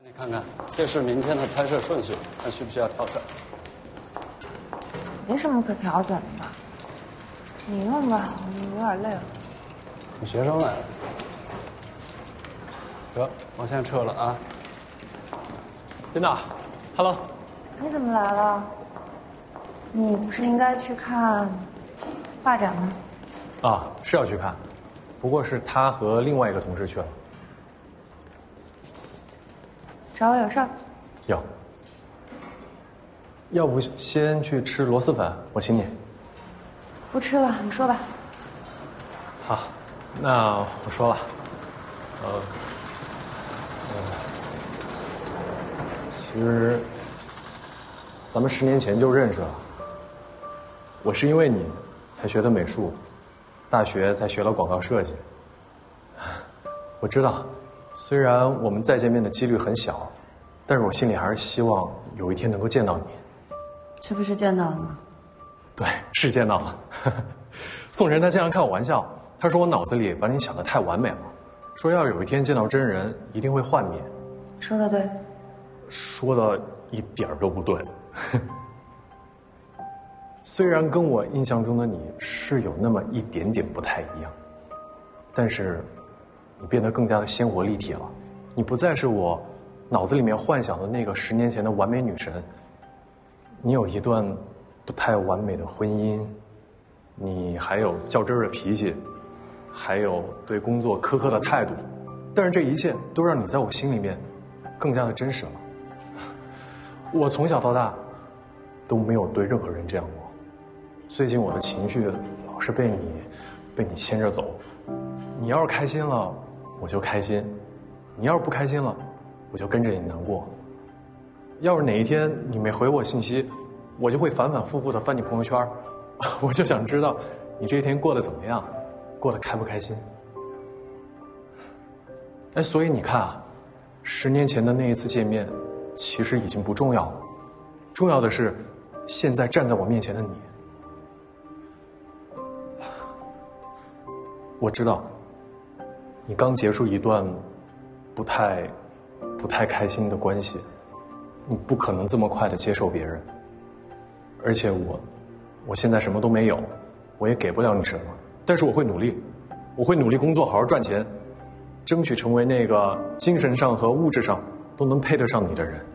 你看看，这是明天的拍摄顺序，看需不需要调整。 没什么可调整的，你弄吧，我有点累了。 你学生来了，得，我先撤了啊。 金娜 ，Hello。 你怎么来了？你不是应该去看画展吗？ 啊，是要去看，不过是他和另外一个同事去了。 找我有事儿？ 有。要不先去吃螺蛳粉，我请你。 不吃了，你说吧。 好，那我说了，其实咱们10年前就认识了。我是因为你才学的美术，大学才学了广告设计。我知道，虽然我们再见面的几率很小，但是我心里还是希望有一天能够见到你。 这不是见到了吗？ 对，是见到了。宋晨他经常开我玩笑，他说我脑子里把你想得太完美了，说要有一天见到真人一定会幻灭。 说的对。 说的一点儿都不对。虽然跟我印象中的你是有那么一点点不太一样，但是你变得更加的鲜活立体了。你不再是我脑子里面幻想的那个10年前的完美女神。你有一段不太完美的婚姻，你还有较真儿的脾气，还有对工作苛刻的态度，但是这一切都让你在我心里面更加的真实了。我从小到大都没有对任何人这样过，最近我的情绪老是被你牵着走。你要是开心了，我就开心；你要是不开心了，我就跟着你难过。要是哪一天你没回我信息，我就会反反复复的翻你朋友圈，我就想知道你这一天过得怎么样，过得开不开心。哎，所以你看啊，10年前的那一次见面，其实已经不重要了，重要的是现在站在我面前的你。我知道，你刚结束一段不太开心的关系。你不可能这么快的接受别人，而且我现在什么都没有，我也给不了你什么，但是我会努力，我会努力工作，好好赚钱，争取成为那个精神上和物质上都能配得上你的人。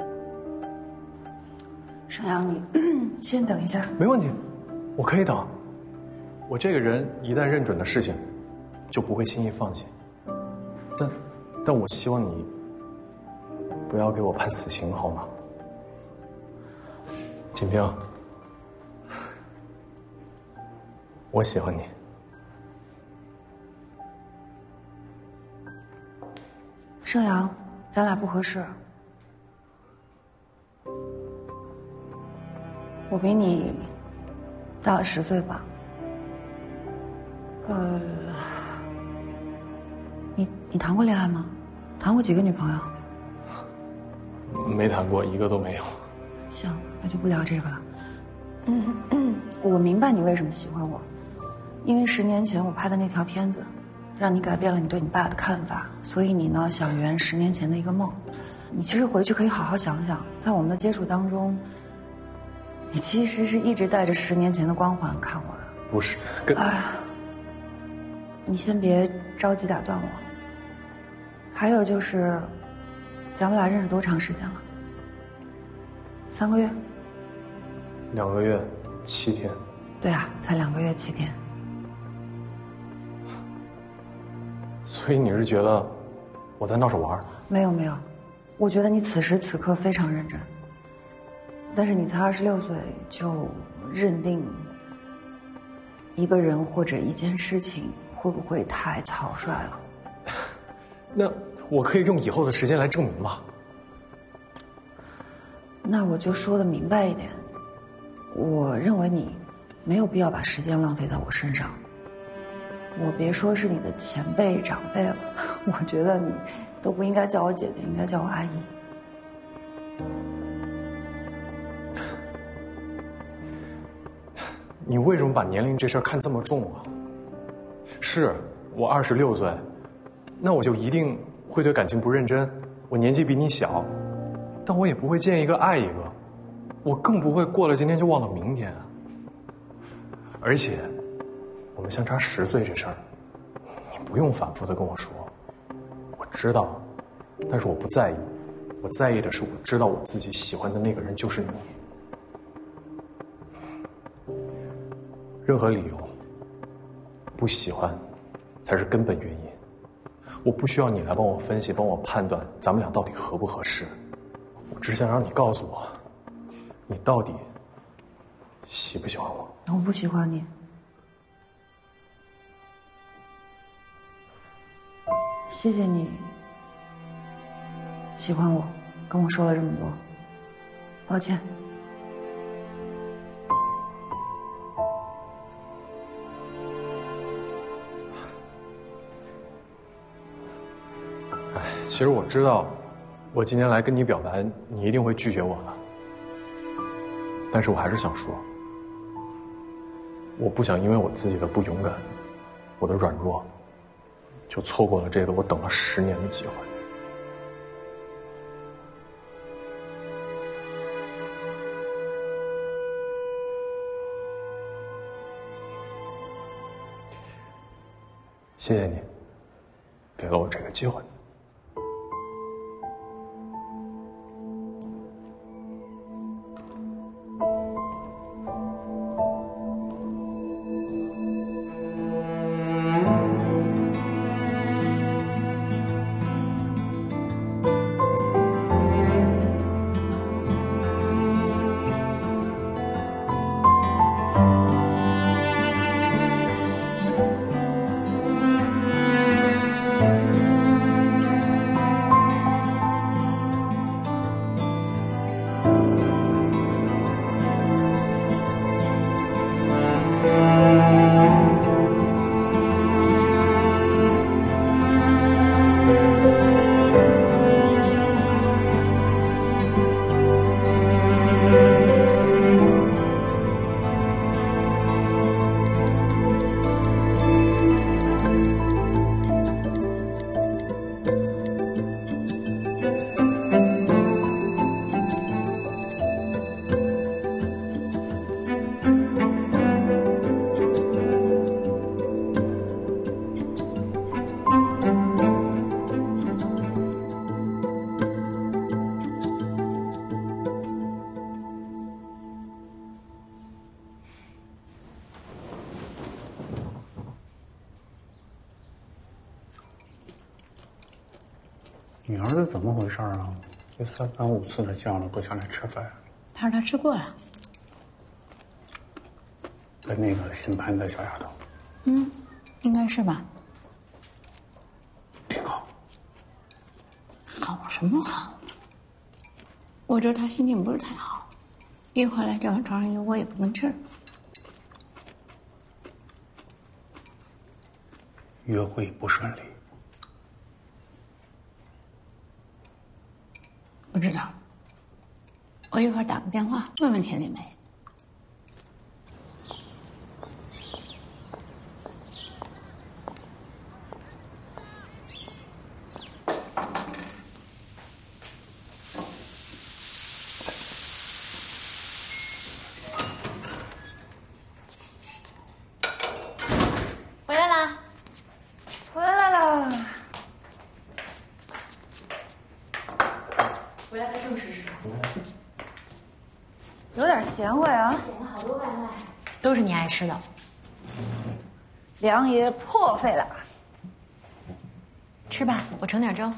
沈阳，你先等一下。 没问题，我可以等。我这个人一旦认准了事情，就不会轻易放弃。但我希望你不要给我判死刑，好吗？锦萍，我喜欢你。 盛阳，咱俩不合适。我比你大了10岁吧。你谈过恋爱吗？谈过几个女朋友？ 没谈过，一个都没有。 行，那就不聊这个了。我明白你为什么喜欢我，因为10年前我拍的那条片子，让你改变了你对你爸的看法，所以你呢想圆10年前的一个梦。你其实回去可以好好想想，在我们的接触当中，你其实是一直带着10年前的光环看我的。 不是， 你先别着急打断我。还有就是，咱们俩认识多长时间了？3个月。 2个月7天。 对啊，才2个月7天。 所以你是觉得我在闹着玩？ 没有，我觉得你此时此刻非常认真。但是你才26岁就认定一个人或者一件事情，会不会太草率了？ 那我可以用以后的时间来证明吗？ 那我就说的明白一点，我认为你没有必要把时间浪费在我身上。我别说是你的前辈长辈了，我觉得你都不应该叫我姐姐，应该叫我阿姨。 你为什么把年龄这事儿看这么重啊？是我26岁，那我就一定会对感情不认真， 我年纪比你小，但我也不会见一个爱一个，我更不会过了今天就忘了明天啊。而且，我们相差10岁这事儿，你不用反复的跟我说，我知道，但是我不在意，我在意的是我知道我自己喜欢的那个人就是你。任何理由，不喜欢，才是根本原因。我不需要你来帮我分析，帮我判断咱们俩到底合不合适。我只想让你告诉我，你到底喜不喜欢我？ 我不喜欢你。谢谢你喜欢我，跟我说了这么多，抱歉。 其实我知道，我今天来跟你表白，你一定会拒绝我的。但是我还是想说，我不想因为我自己的不勇敢，我的软弱，就错过了这个我等了10年的机会。谢谢你，给了我这个机会。 你儿子怎么回事啊？这3番5次的叫了，不下来吃饭。 他说他吃过了。 跟那个姓潘的小丫头。 嗯，应该是吧。 挺好。 好什么好？我觉得他心情不是太好，一回来就往床上一窝也不能吃。 约会不顺利。 不知道，我一会儿打个电话问问田丽梅。 回来啦！回来了。回来的正是时候。有点贤惠啊。 点了好多外卖，都是你爱吃的。 梁爷破费了。 吃吧，我盛点粥。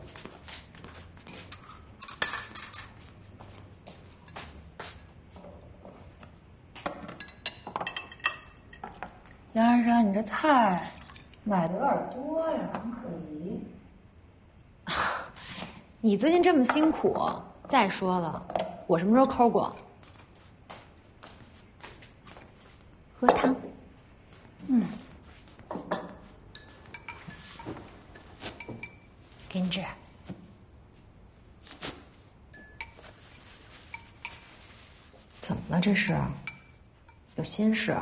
杨二山，你这菜买的有点多呀，很可疑。 你最近这么辛苦，再说了，我什么时候抠过？喝汤。给你吃。怎么了？这是？有心事？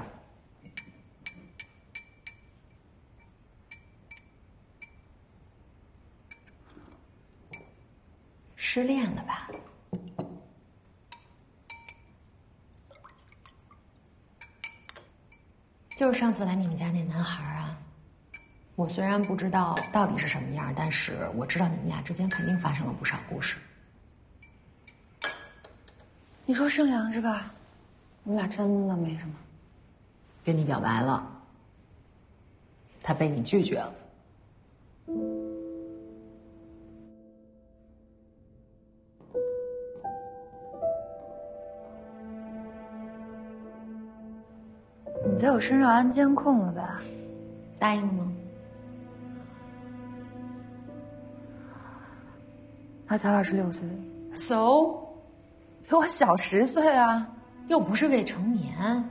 失恋了吧？就是上次来你们家那男孩啊。我虽然不知道到底是什么样，但是我知道你们俩之间肯定发生了不少故事。 你说盛阳是吧？你们俩真的没什么。 跟你表白了，他被你拒绝了。 你在我身上安监控了吧？ 答应了吗？ 他才26岁 ，so 比我小10岁啊， 又不是未成年。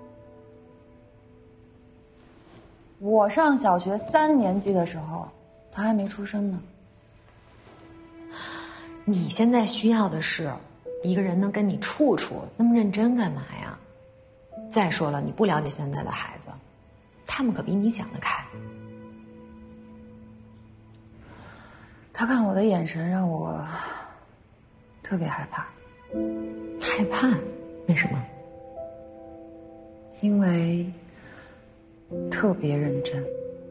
我上小学3年级的时候，他还没出生呢。 你现在需要的是一个人能跟你处处，那么认真干嘛呀？再说了，你不了解现在的孩子，他们可比你想得开。 他看我的眼神让我特别害怕。 害怕？为什么？ 因为特别认真。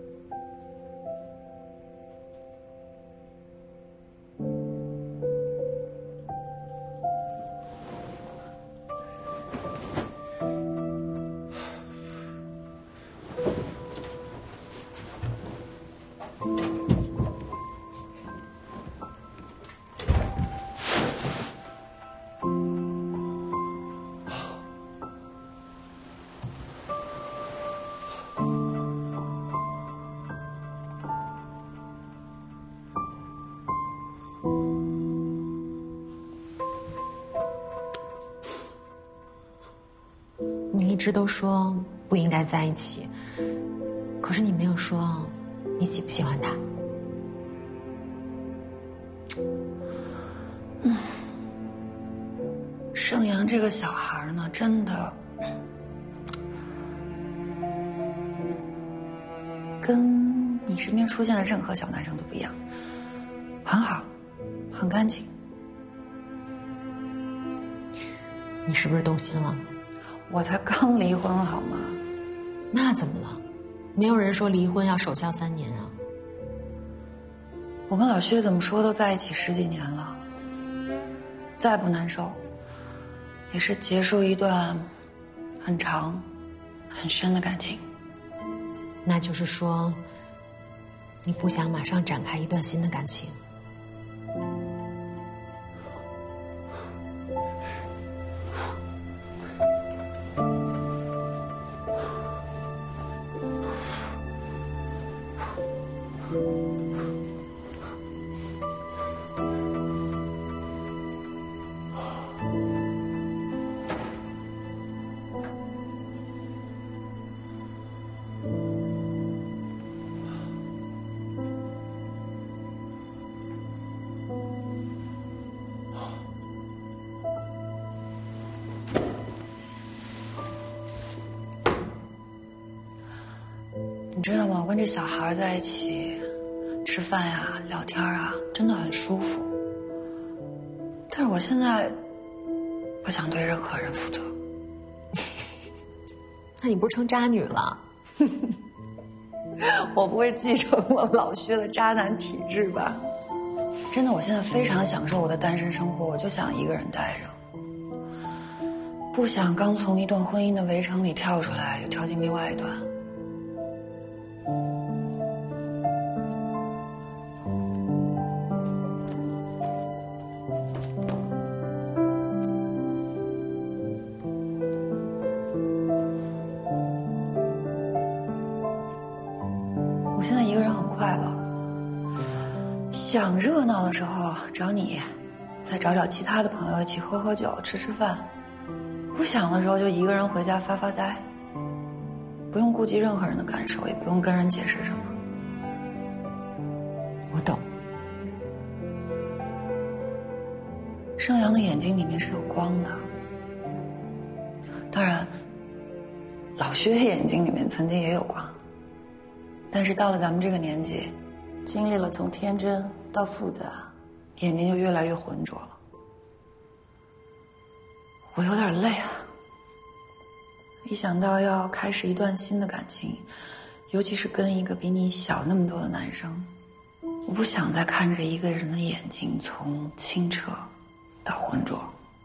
你一直都说不应该在一起，可是你没有说你喜不喜欢他。 盛阳这个小孩呢，真的跟你身边出现的任何小男生都不一样，很好，很干净。 你是不是动心了？ 我才刚离婚好吗？ 那怎么了？没有人说离婚要守孝3年啊。 我跟老薛怎么说都在一起10几年了，再不难受，也是结束一段很长、很深的感情。 那就是说，你不想马上展开一段新的感情。 你知道吗？我跟这小孩在一起吃饭呀、聊天啊，真的很舒服。但是我现在不想对任何人负责。 那你不是成渣女了？ 我不会继承了老薛的渣男体质吧？真的，我现在非常享受我的单身生活，我就想一个人待着，不想刚从一段婚姻的围城里跳出来，又跳进另外一段。我现在一个人很快乐，想热闹的时候找你，再找找其他的朋友一起喝喝酒、吃吃饭；不想的时候就一个人回家发发呆，不用顾及任何人的感受，也不用跟人解释什么。 我懂。 盛阳的眼睛里面是有光的，当然，老薛眼睛里面曾经也有光。但是到了咱们这个年纪，经历了从天真到复杂， 眼睛就越来越浑浊了。我有点累啊，一想到要开始一段新的感情，尤其是跟一个比你小那么多的男生，我不想再看着一个人的眼睛从清澈到浑浊。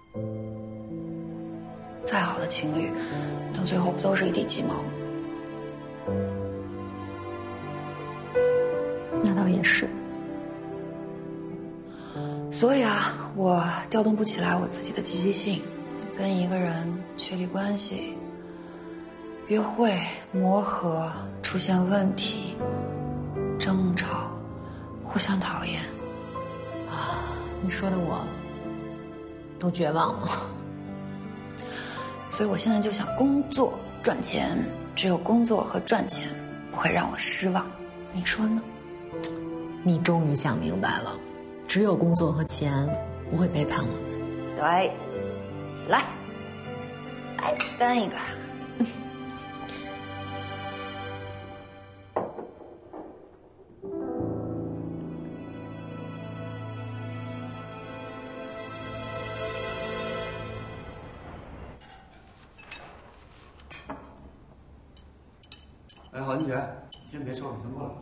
再好的情侣，到最后不都是一地鸡毛吗？ 那倒也是。 所以啊，我调动不起来我自己的积极性，跟一个人确立关系、约会、磨合，出现问题、争吵、互相讨厌。 你说的我都绝望了。 所以我现在就想工作赚钱，只有工作和赚钱不会让我失望，你说呢？ 你终于想明白了，只有工作和钱不会背叛我们。 对，来干一个。 哎，郝金泉，先别抽，先过来。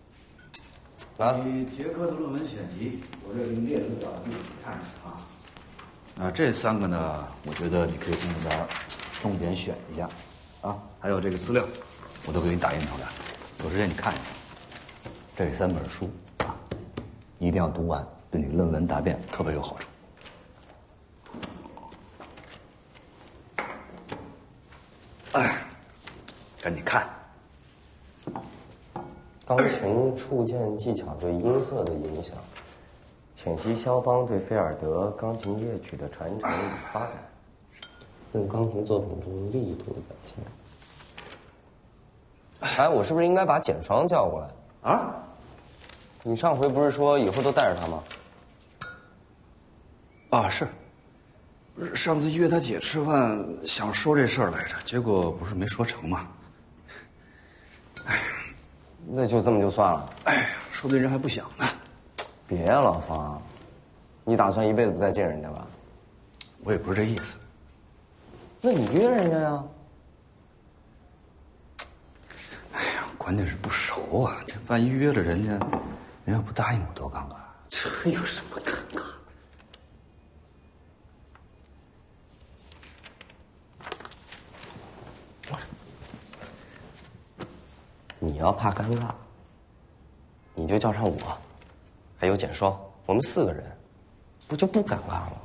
你杰克的论文选集，我这给你列了个表，你仔细看看啊。这3个呢，我觉得你可以从里边重点选一下，啊，还有这个资料，我都给你打印出来，有时间你看一看。这3本书啊，一定要读完，对你论文答辩特别有好处。哎，赶紧看。 钢琴触键技巧对音色的影响，浅析肖邦对菲尔德钢琴乐曲的传承与发展，论钢琴作品中力度的表现。哎，我是不是应该把简双叫过来啊？ 你上回不是说以后都带着他吗？ 啊，是。上次约他姐吃饭，想说这事儿来着，结果不是没说成吗？ 那就这么就算了。 哎呀，说不定人还不想呢。 别呀，老方，你打算一辈子不再见人家吧？ 我也不是这意思。 那你约人家呀？ 哎呀，关键是不熟啊，这万一约了人家，人家不答应我多尴尬。 这有什么尴尬？你要怕尴尬，你就叫上我，还有简双，我们4个人，不就不尴尬了？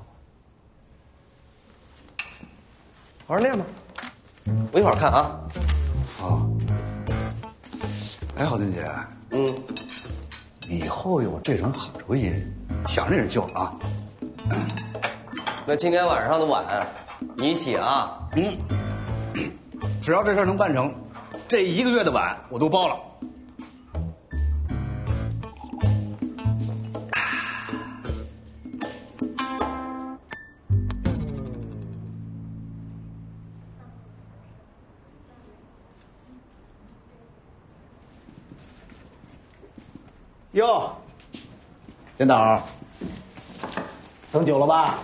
好好练吧，我一会儿看啊。 啊。哎，郝俊杰，以后有这种好主意，想着人就啊。 那今天晚上的碗，你洗啊。 只要这事儿能办成，这1个月的碗我都包了。 哟，简导，等久了吧？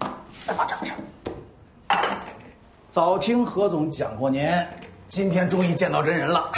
早听何总讲过您，今天终于见到真人了。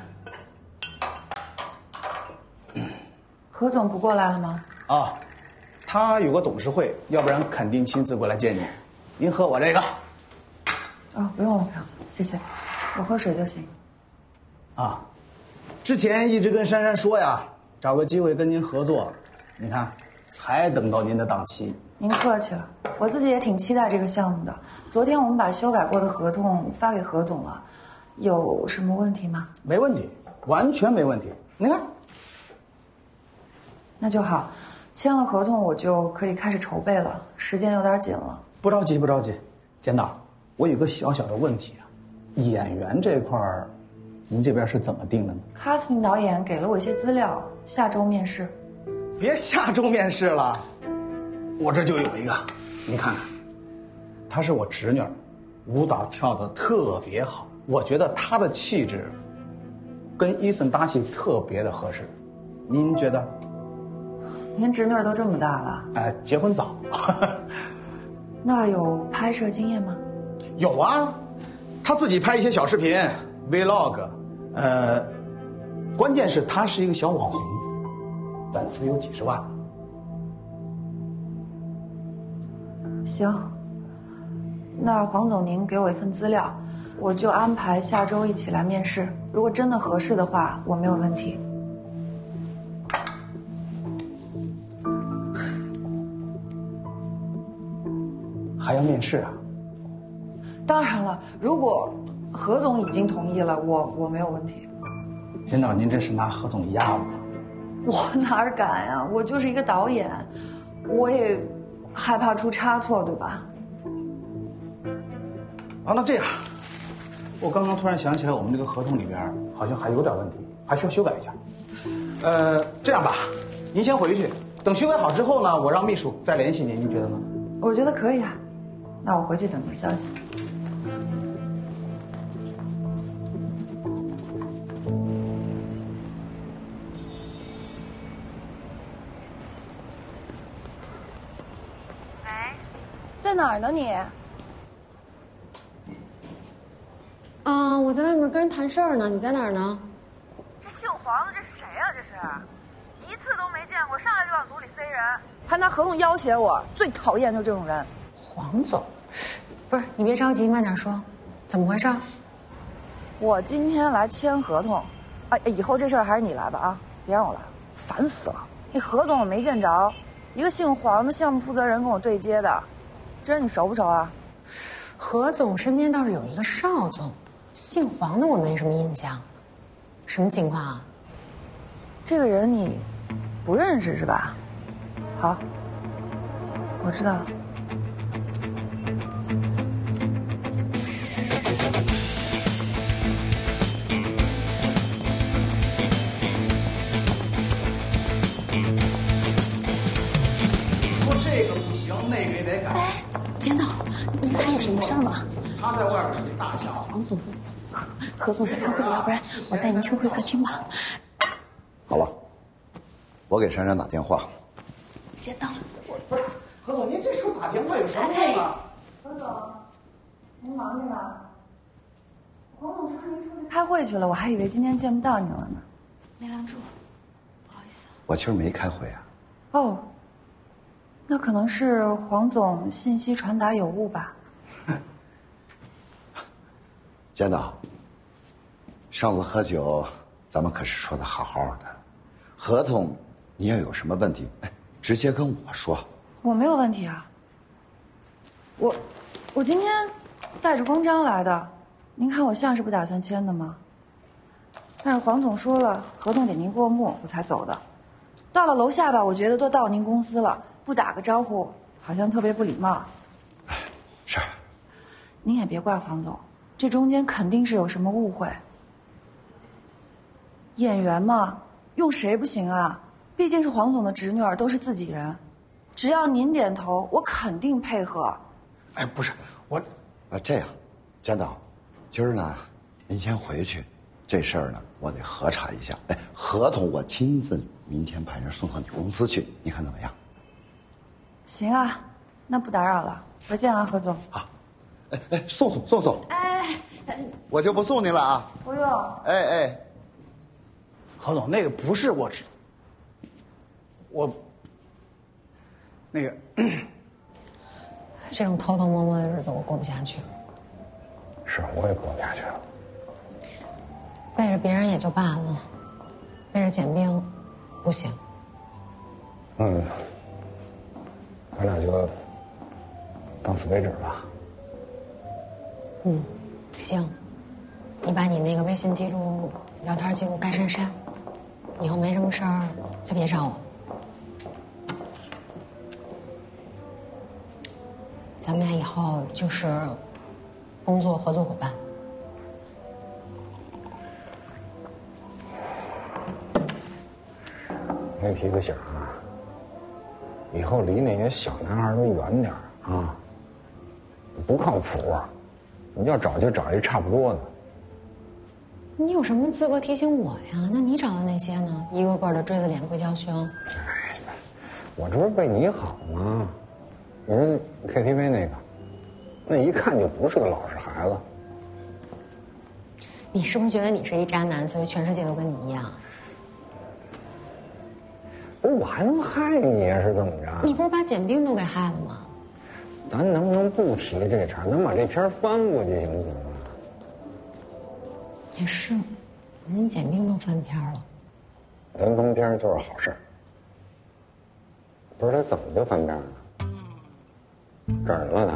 何总不过来了吗？ 啊，他有个董事会，要不然肯定亲自过来见你。您喝我这个。 哦，不用了，不用了，谢谢，我喝水就行。 啊，之前一直跟珊珊说呀，找个机会跟您合作，你看，才等到您的档期。 您客气了，我自己也挺期待这个项目的。昨天我们把修改过的合同发给何总了，有什么问题吗？ 没问题，完全没问题。你看， 那就好，签了合同我就可以开始筹备了，时间有点紧了。 不着急，不着急。简导，我有个小小的问题啊，演员这块儿，您这边是怎么定的呢？ casting 导演给了我一些资料，下周面试。 别下周面试了，我这就有一个，你看看，她是我侄女儿，舞蹈跳得特别好，我觉得她的气质跟伊森搭戏特别的合适，您觉得？ 您侄女儿都这么大了？ 结婚早。 那有拍摄经验吗？ 有啊，她自己拍一些小视频 ，vlog，关键是她是一个小网红，粉丝有几十万。 行，那黄总您给我一份资料，我就安排下周一起来面试。如果真的合适的话，我没有问题。 还要面试啊？ 当然了，如果何总已经同意了，我没有问题。 监导，您这是拿何总压我？ 我哪敢呀！我就是一个导演，我也害怕出差错，对吧？ 啊，那这样，我刚刚突然想起来，我们这个合同里边好像还有点问题，还需要修改一下。这样吧，您先回去，等修改好之后呢，我让秘书再联系您，您觉得呢？ 我觉得可以啊，那我回去等您消息。在哪儿呢你？ 我在外面跟人谈事儿呢。你在哪儿呢？ 这姓黄的这是谁啊？这是，一次都没见过，上来就往组里塞人， 还拿合同要挟我，最讨厌就这种人。 黄总，不是你别着急，慢点说，怎么回事？ 我今天来签合同，以后这事儿还是你来吧啊，别让我来，烦死了。那何总我没见着，一个姓黄的项目负责人跟我对接的，这人你熟不熟啊？ 何总身边倒是有一个邵总，姓黄的我没什么印象，什么情况啊？ 这个人你不认识是吧？好，我知道了。 说这个不行，那个也得改。 监导，你们还有什么事儿吗？ 他在外边给大笑。 黄总，何总在开会，要不然我带您去会客厅吧。 好了，我给珊珊打电话。 监导， 何总，您这时候打电话有什么用啊？ 何总，您忙着呢。黄总说您出去开会去了，我还以为今天见不到您了呢。 没拦住，不好意思。 我今儿没开会啊。 哦，那可能是黄总信息传达有误吧。 监导，上次喝酒，咱们可是说的好好的，合同你要有什么问题，直接跟我说。 我没有问题啊。我今天带着公章来的，您看我像是不打算签的吗？但是黄总说了，合同给您过目，我才走的。到了楼下吧，我觉得都到您公司了，不打个招呼，好像特别不礼貌。 是。 您也别怪黄总，这中间肯定是有什么误会。演员嘛，用谁不行啊？毕竟是黄总的侄女儿，都是自己人。只要您点头，我肯定配合。 哎，不是我， 这样，监导，今儿呢，您先回去，这事儿呢，我得核查一下。合同我亲自明天派人送到你公司去，你看怎么样？ 行啊，那不打扰了，回见啊，何总。 好。送。我就不送您了啊。 不用。 何总，那个不是我那个这种偷偷摸摸的日子我过不下去。 是，我也过不下去了。 背着别人也就罢了，背着简冰，不行。 咱俩就到此为止吧。 行，你把你那个微信记录、聊天记录该删删，以后没什么事儿就别找我。咱们俩以后就是工作合作伙伴。 没提个醒啊，以后离那些小男孩都远点啊，不靠谱啊！你要找就找一差不多的。 你有什么资格提醒我呀？那你找的那些呢？一个个的锥子脸、硅胶胸。 我这不是为你好吗？你说 KTV 那个，那一看就不是个老实孩子。 你是不是觉得你是一渣男，所以全世界都跟你一样？ 不是，我还能害你啊？是怎么着？ 你不是把简冰都给害了吗？ 咱能不能不提这茬？咱把这片翻过去行不行啊？ 也是，人简冰都翻篇了。 翻篇就是好事。不是他怎么就翻篇了？整人了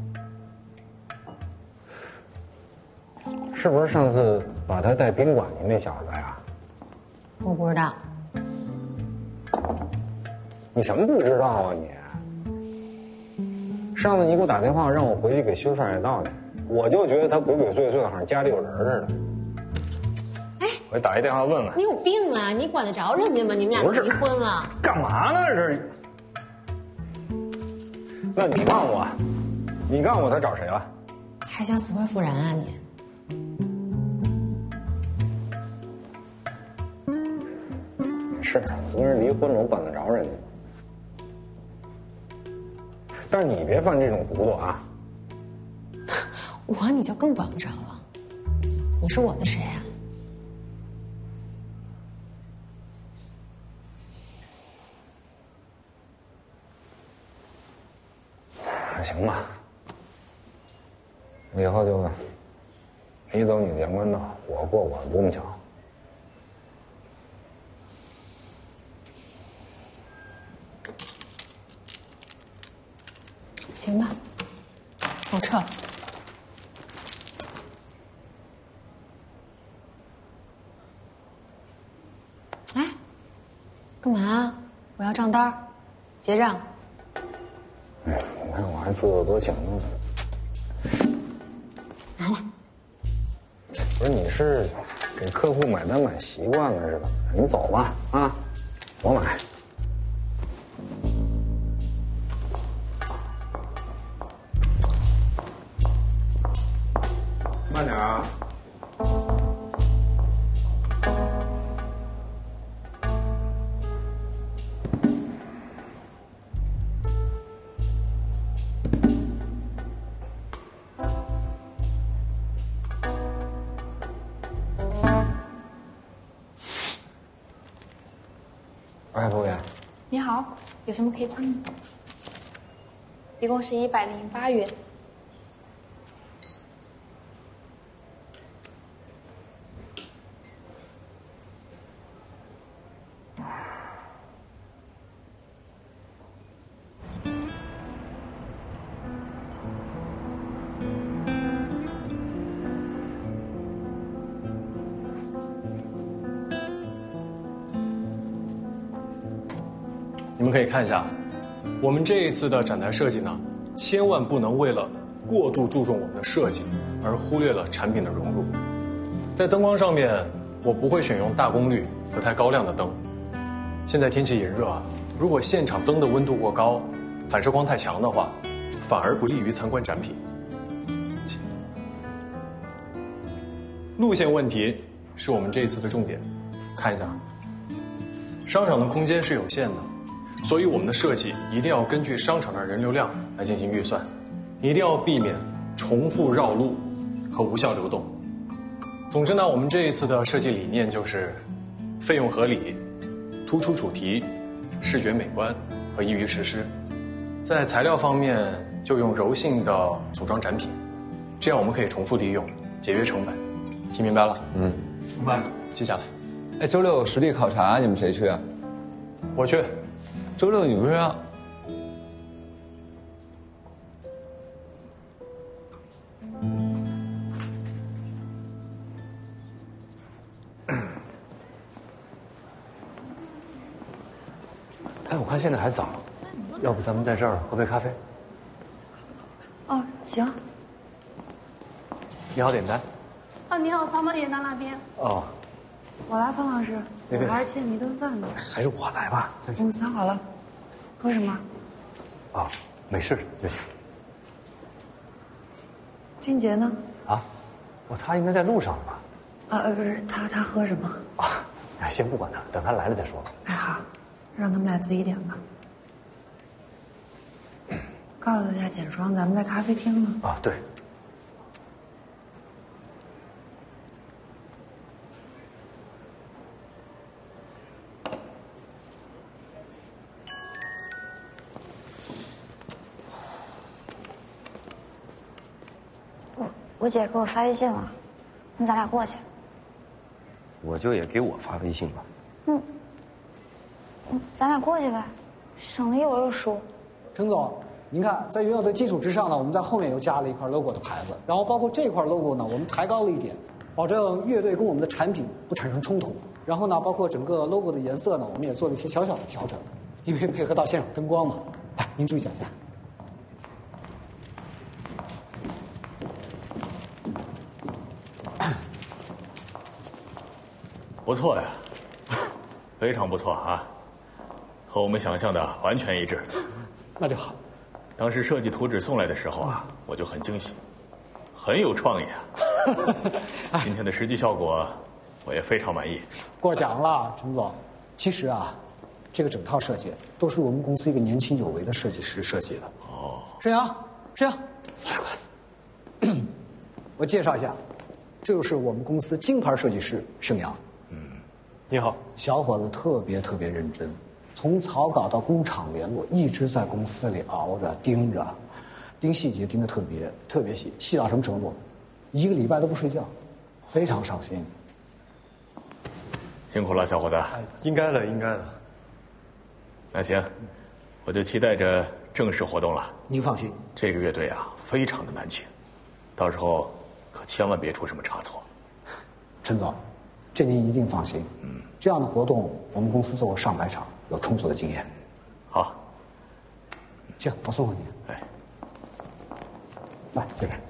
他？是不是上次把他带宾馆去那小子呀？ 我不知道。 你什么不知道啊你？上次你给我打电话让我回去给修上水道去，我就觉得他鬼鬼祟祟的，好像家里有人似的。 哎， 我打一电话问问。 你有病啊？你管得着人家吗？你们俩离婚了？ 干嘛呢这？那你告诉我他找谁了？ 还想死灰复燃啊你？ 是，跟人离婚了，我管得着人家？但是你别犯这种糊涂啊！ 你就更管不着了。你是我的谁啊？ 那行吧，以后就你走你的阳关道，我过我的独木桥。 行吧，我撤了。哎，干嘛？我要账单，结账。 哎，你看我还自作多情呢。 拿来。 不是，你是给客户买单买习惯了是吧？你走吧，啊，我买。慢点啊！哎，服务员。 你好，有什么可以帮你？一共是108元。 你们可以看一下，我们这一次的展台设计呢，千万不能为了过度注重我们的设计，而忽略了产品的融入。在灯光上面，我不会选用大功率和太高亮的灯。现在天气炎热啊，如果现场灯的温度过高，反射光太强的话，反而不利于参观展品。路线问题是我们这一次的重点，看一下，商场的空间是有限的。所以我们的设计一定要根据商场的人流量来进行预算，一定要避免重复绕路和无效流动。总之呢，我们这一次的设计理念就是费用合理、突出主题、视觉美观和易于实施。在材料方面就用柔性的组装展品，这样我们可以重复利用，节约成本。听明白了？ 嗯， 明白。记下来。 哎，周六实地考察，你们谁去啊？ 我去。 周六你不是要？ 哎，我看现在还早，要不咱们在这儿喝杯咖啡？ 哦，行。 你好，点单。 哦，你好，草莓点到那边。 哦， 我来，方老师，我还欠你一顿饭呢。 还是我来吧。 我们想好了，喝什么？ 啊，美式就行。 俊杰呢？ 啊，他应该在路上吧？ 不是，他喝什么？ 啊，哎，先不管他，等他来了再说。 哎，好，让他们俩自己点吧。 告诉大家简双，咱们在咖啡厅呢。 啊，对。 我姐给我发微信了，那咱俩过去。 我舅也给我发微信了。 咱俩过去呗，省得一会儿又输。 陈总，您看，在原有的基础之上呢，我们在后面又加了一块 logo 的牌子，然后包括这块 logo 呢，我们抬高了一点，保证乐队跟我们的产品不产生冲突。然后呢，包括整个 logo 的颜色呢，我们也做了一些小小的调整，因为配合到现场灯光嘛。来，您注意想一下。 不错呀，非常不错啊，和我们想象的完全一致。 那就好。 当时设计图纸送来的时候啊，我就很惊喜，很有创意啊。今天的实际效果，我也非常满意。 过奖了，陈总。其实啊，这个整套设计都是我们公司一个年轻有为的设计师设计的。 哦。 沈阳，来过来。我介绍一下，这就是我们公司金牌设计师沈阳。 你好， 小伙子特别认真，从草稿到工厂联络，一直在公司里熬着盯着，盯细节盯得特别细，细到什么程度？1个礼拜都不睡觉，非常上心。 辛苦了，小伙子。 应该的。 那行，我就期待着正式活动了。 您放心， 这个乐队啊，非常的难请，到时候可千万别出什么差错。 陈总，这您一定放心。这样的活动我们公司做过上百场，有充足的经验。 好， 行，我送送你。 哎， 来这边。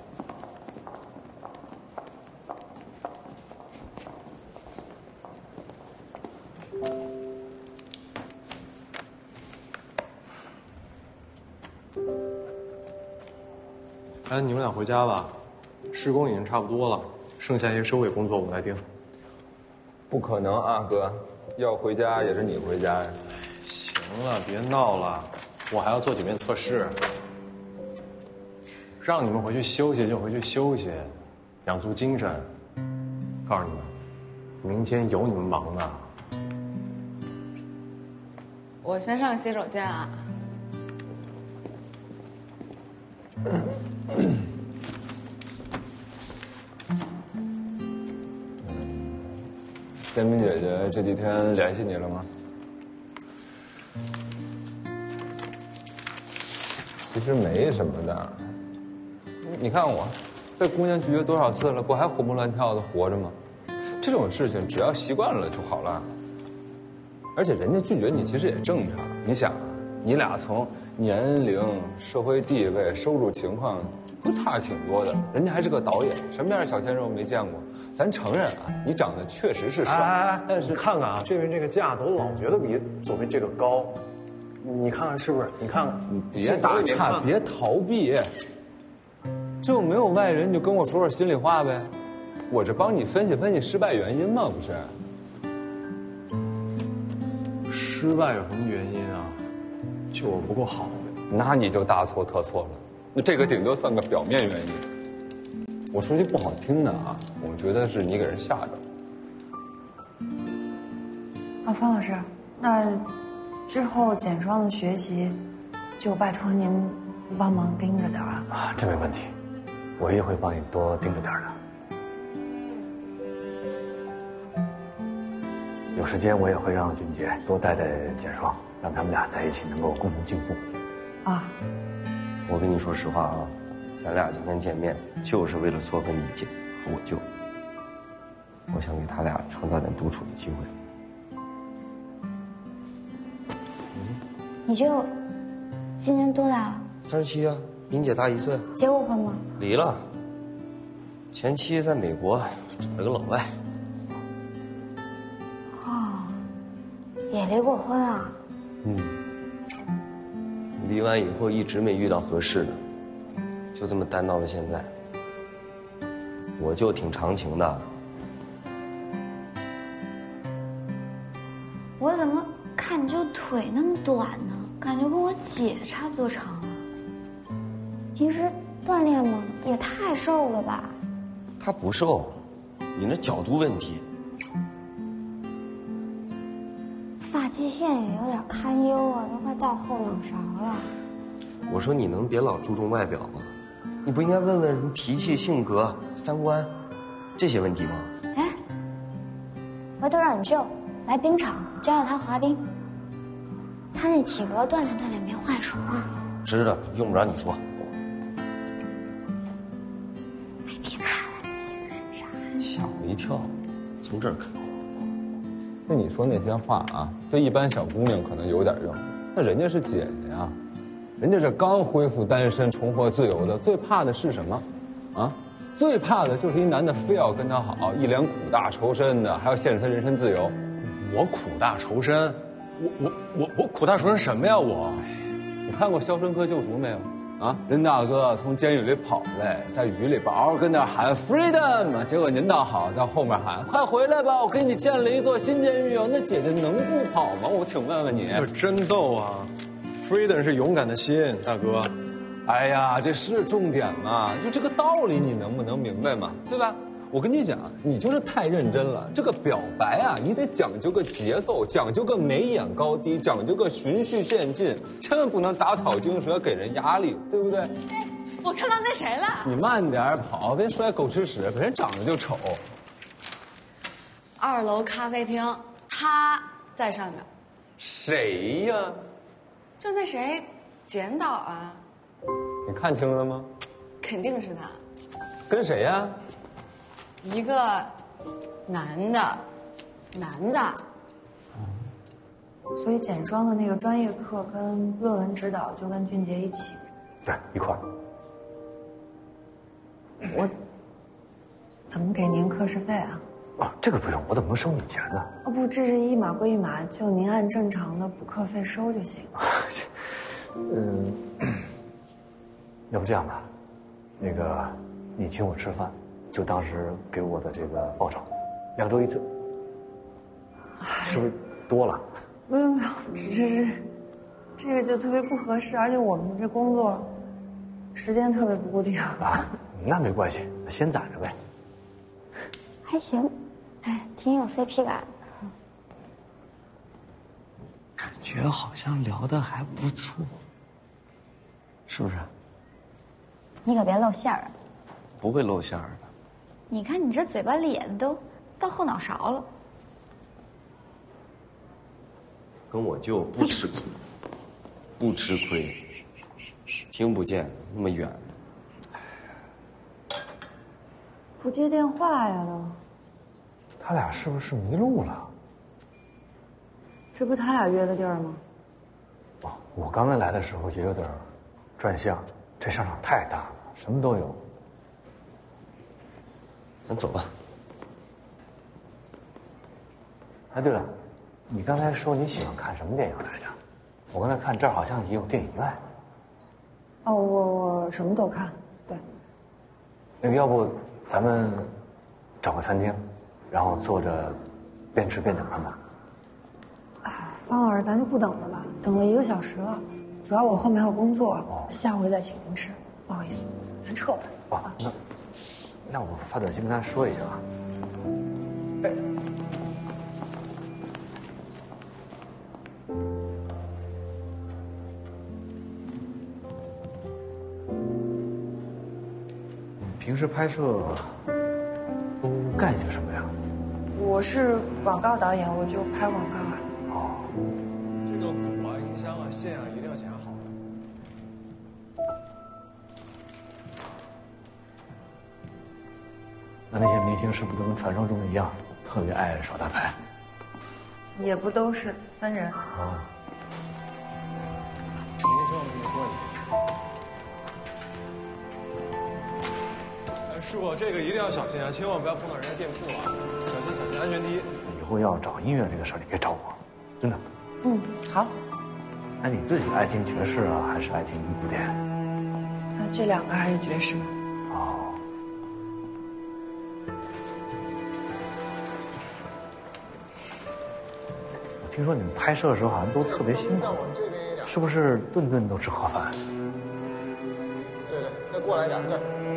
哎，你们俩回家吧，施工已经差不多了，剩下一些收尾工作我来定。 不可能啊，哥，要回家也是你回家呀。 行了，别闹了，我还要做几遍测试。让你们回去休息就回去休息，养足精神。告诉你们，明天有你们忙的。 我先上洗手间啊。 建明姐姐这几天联系你了吗？其实没什么的。你看我，被姑娘拒绝多少次了，不还活蹦乱跳的活着吗？这种事情只要习惯了就好了。而且人家拒绝你其实也正常。你想啊，你俩从年龄、社会地位、收入情况都差挺多的，人家还是个导演，什么样的小鲜肉没见过？咱承认啊，你长得确实是帅，但是看看啊，这边这个架子，我老觉得比左边这个高。你看看是不是？你看看， 别打岔，别逃避。就没有外人，你就跟我说说心里话呗。我这帮你分析分析失败原因嘛，不是？ 失败有什么原因啊？就我不够好。 那你就大错特错了。那这个顶多算个表面原因。我说句不好听的啊，我觉得是你给人吓着。 方老师，那之后简双的学习，就拜托您帮忙盯着点了。 啊，这没问题，我也会帮你多盯着点的。有时间我也会让俊杰多带带简双，让他们俩在一起能够共同进步。 啊， 我跟你说实话啊，咱俩今天见面就是为了撮合你姐和我舅。我想给他俩创造点独处的机会。 你舅今年多大了 ？37啊，比你姐大1岁。 结过婚吗？ 离了，前妻在美国找了个老外。 哦，也离过婚啊？ 离完以后一直没遇到合适的，就这么单到了现在。我舅挺长情的。 我怎么看你舅腿那么短呢？感觉跟我姐差不多长啊。 平时锻炼吗？也太瘦了吧！ 他不瘦，你那角度问题。 发际线也有点堪忧啊，都快到后脑勺了。 我说你能别老注重外表吗？你不应该问问什么脾气、性格、三观这些问题吗？ 哎，回头让你舅来冰场教教他滑冰，他那体格锻炼锻炼没坏处啊。 知道，用不着你说。 没别看了，心很傻。 吓我一跳，从这儿看。 那你说那些话啊，对一般小姑娘可能有点用，那人家是姐姐呀，人家这刚恢复单身、重获自由的，最怕的是什么？啊，最怕的就是一男的非要跟她好，一脸苦大仇深的，还要限制她人身自由。 我苦大仇深？我苦大仇深什么呀？ 你看过《肖申克救赎》没有？啊，任大哥从监狱里跑来，在雨里嗷嗷跟那喊 freedom， 结果您倒好，在后面喊快回来吧，我给你建了一座新监狱哦。那姐姐能不跑吗？我请问问你， 这真逗啊 ！freedom 是勇敢的心，大哥。 哎呀，这是重点嘛，就这个道理你能不能明白嘛？对吧？我跟你讲，你就是太认真了。这个表白啊，你得讲究个节奏，讲究个眉眼高低，讲究个循序渐进，千万不能打草惊蛇，给人压力，对不对？ 哎，我看到那谁了。 你慢点跑，别摔狗吃屎，本身长得就丑。 2楼咖啡厅，他在上面。 谁呀？ 就那谁，简导啊。 你看清了吗？ 肯定是他。 跟谁呀？ 一个男的。 所以简双的那个专业课跟论文指导就跟俊杰一起。 对，一块儿。 我怎么给您课时费啊？ 哦，这个不用，我怎么能收你钱呢？ 哦不，这是一码归一码，就您按正常的补课费收就行。 要不这样吧，那个你请我吃饭，就当是给我的这个报酬，2周1次，是不是多了？ 没有，这个就特别不合适，而且我们这工作时间特别不固定啊。那没关系，咱先攒着呗。 还行，哎，挺有 CP 感的。 感觉好像聊得还不错，是不是？ 你可别露馅儿啊！ 不会露馅儿的。 你看你这嘴巴咧的都到后脑勺了。 跟我舅不吃亏，听不见那么远。 不接电话呀都。 他俩是不是迷路了？ 这不他俩约的地儿吗？ 哦，我刚才来的时候也有点转向，这商场太大了，什么都有。 咱走吧。 哎，对了，你刚才说你喜欢看什么电影来着？我刚才看这儿好像也有电影院。 哦，我什么都看，对。 那个，要不咱们找个餐厅，然后坐着边吃边等他们。 方老师，咱就不等了吧，等了1个小时了，主要我后面还有工作，下回再请您吃，不好意思，咱撤吧。 哦，那我发短信跟他说一下啊。哎。平时拍摄都干些什么呀？ 我是广告导演，我就拍广告啊。 哦，这个鼓啊、音箱啊、线啊，一定要剪好。那些明星是不是都跟传说中的一样，特别爱耍大牌？ 也不都是，分人。 啊。您听我跟你说一下。师傅，这个一定要小心啊，千万不要碰到人家店铺啊！小心，安全第一。以后要找音乐这个事儿，你可以找我，真的。 嗯，好。 那你自己爱听爵士啊，还是爱听古典？ 那这2个还是爵士。 哦。我听说你们拍摄的时候好像都特别辛苦，是不是顿顿都吃盒饭？ 对对。 再过来点，对。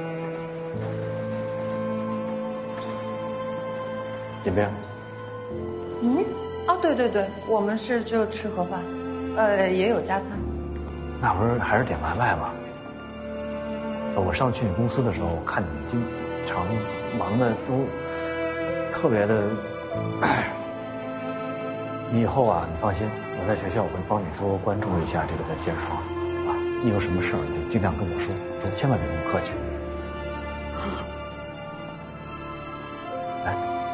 简便。 嗯，哦，对对对，我们是就吃盒饭，也有加餐。 那不是还是点外卖吧？我上去你公司的时候，我看你们经常忙的都特别的。你以后啊，你放心，我在学校我会帮你多关注一下这个的健爽啊。你有什么事儿你就尽量跟我说，千万别那么客气。 谢谢。 来。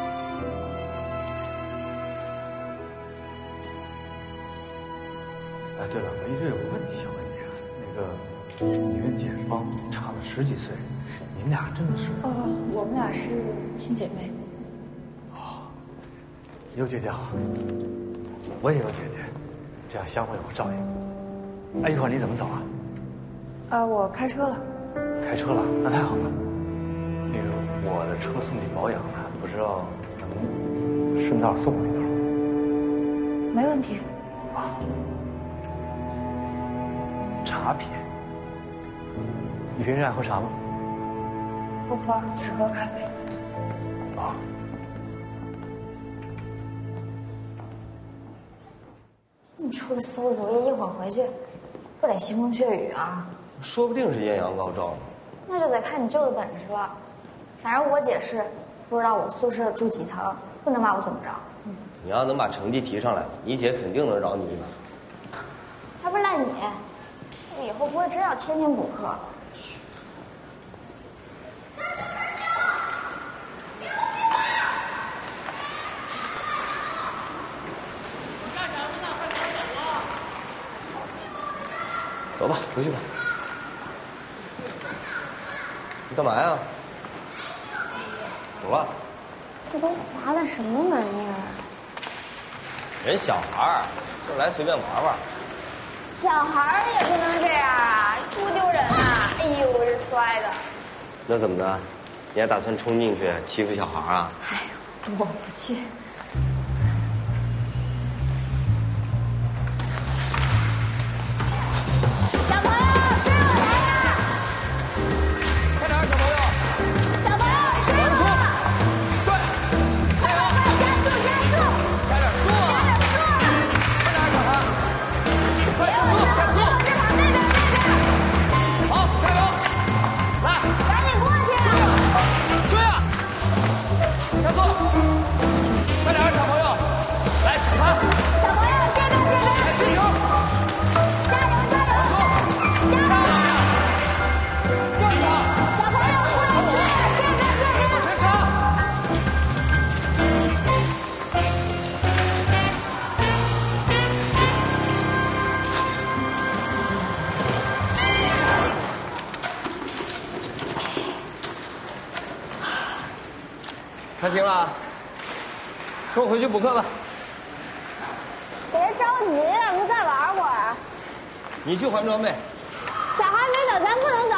哎，对了，我一直有个问题想问你啊，那个你跟简芳差了10几岁，你们俩真的是？ 我们俩是亲姐妹。 有姐姐好，我也有姐姐，这样相互有照应。哎，一会儿你怎么走啊？ 我开车了。 开车了，那太好了。那个我的车送你保养了，不知道能顺道送我一段？ 没问题。 啊，茶品。你平时爱喝茶吗？ 不喝，只喝咖啡。 啊。 你出的馊主意，一会儿回去不得腥风血雨啊？ 说不定是艳阳高照呢。 那就得看你舅的本事了。反正我姐是不知道我宿舍住几层，不能把我怎么着。 你要能把成绩提上来，你姐肯定能饶你一马。 还不是赖你，我以后不会真要天天补课。 走吧，回去吧。你干嘛呀？走了。 这都划的什么玩意儿？ 人小孩儿就来随便玩玩。 小孩儿也不能这样啊，多丢人啊！哎呦，这摔的。 那怎么的？你还打算冲进去欺负小孩啊？ 哎，我不去。 看清了，跟我回去补课吧。 别着急，我们再玩会儿。 你去还装备。 小孩没走，咱不能走。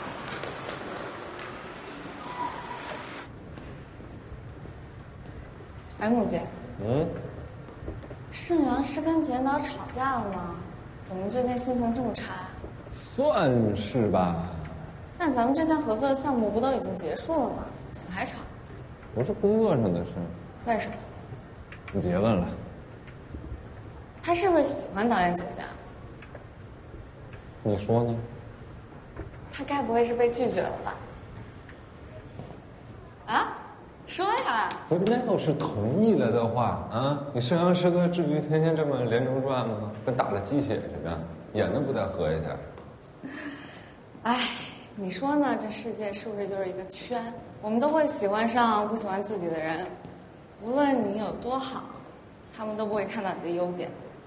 哎，母姐。 嗯。 盛阳是跟简导吵架了吗？怎么最近心情这么差呀？ 算是吧。 但咱们之前合作的项目不都已经结束了吗？怎么还吵？ 不是工作上的事。 那是什么？ 你别问了。 他是不是喜欢导演姐姐？ 你说呢？ 他该不会是被拒绝了吧？啊？说呀！ 不是，那要是同意了的话啊，你盛阳师哥至于天天这么连轴转吗？跟打了鸡血似的，演的不再合一点。 哎，你说呢？这世界是不是就是一个圈？我们都会喜欢上不喜欢自己的人，无论你有多好，他们都不会看到你的优点。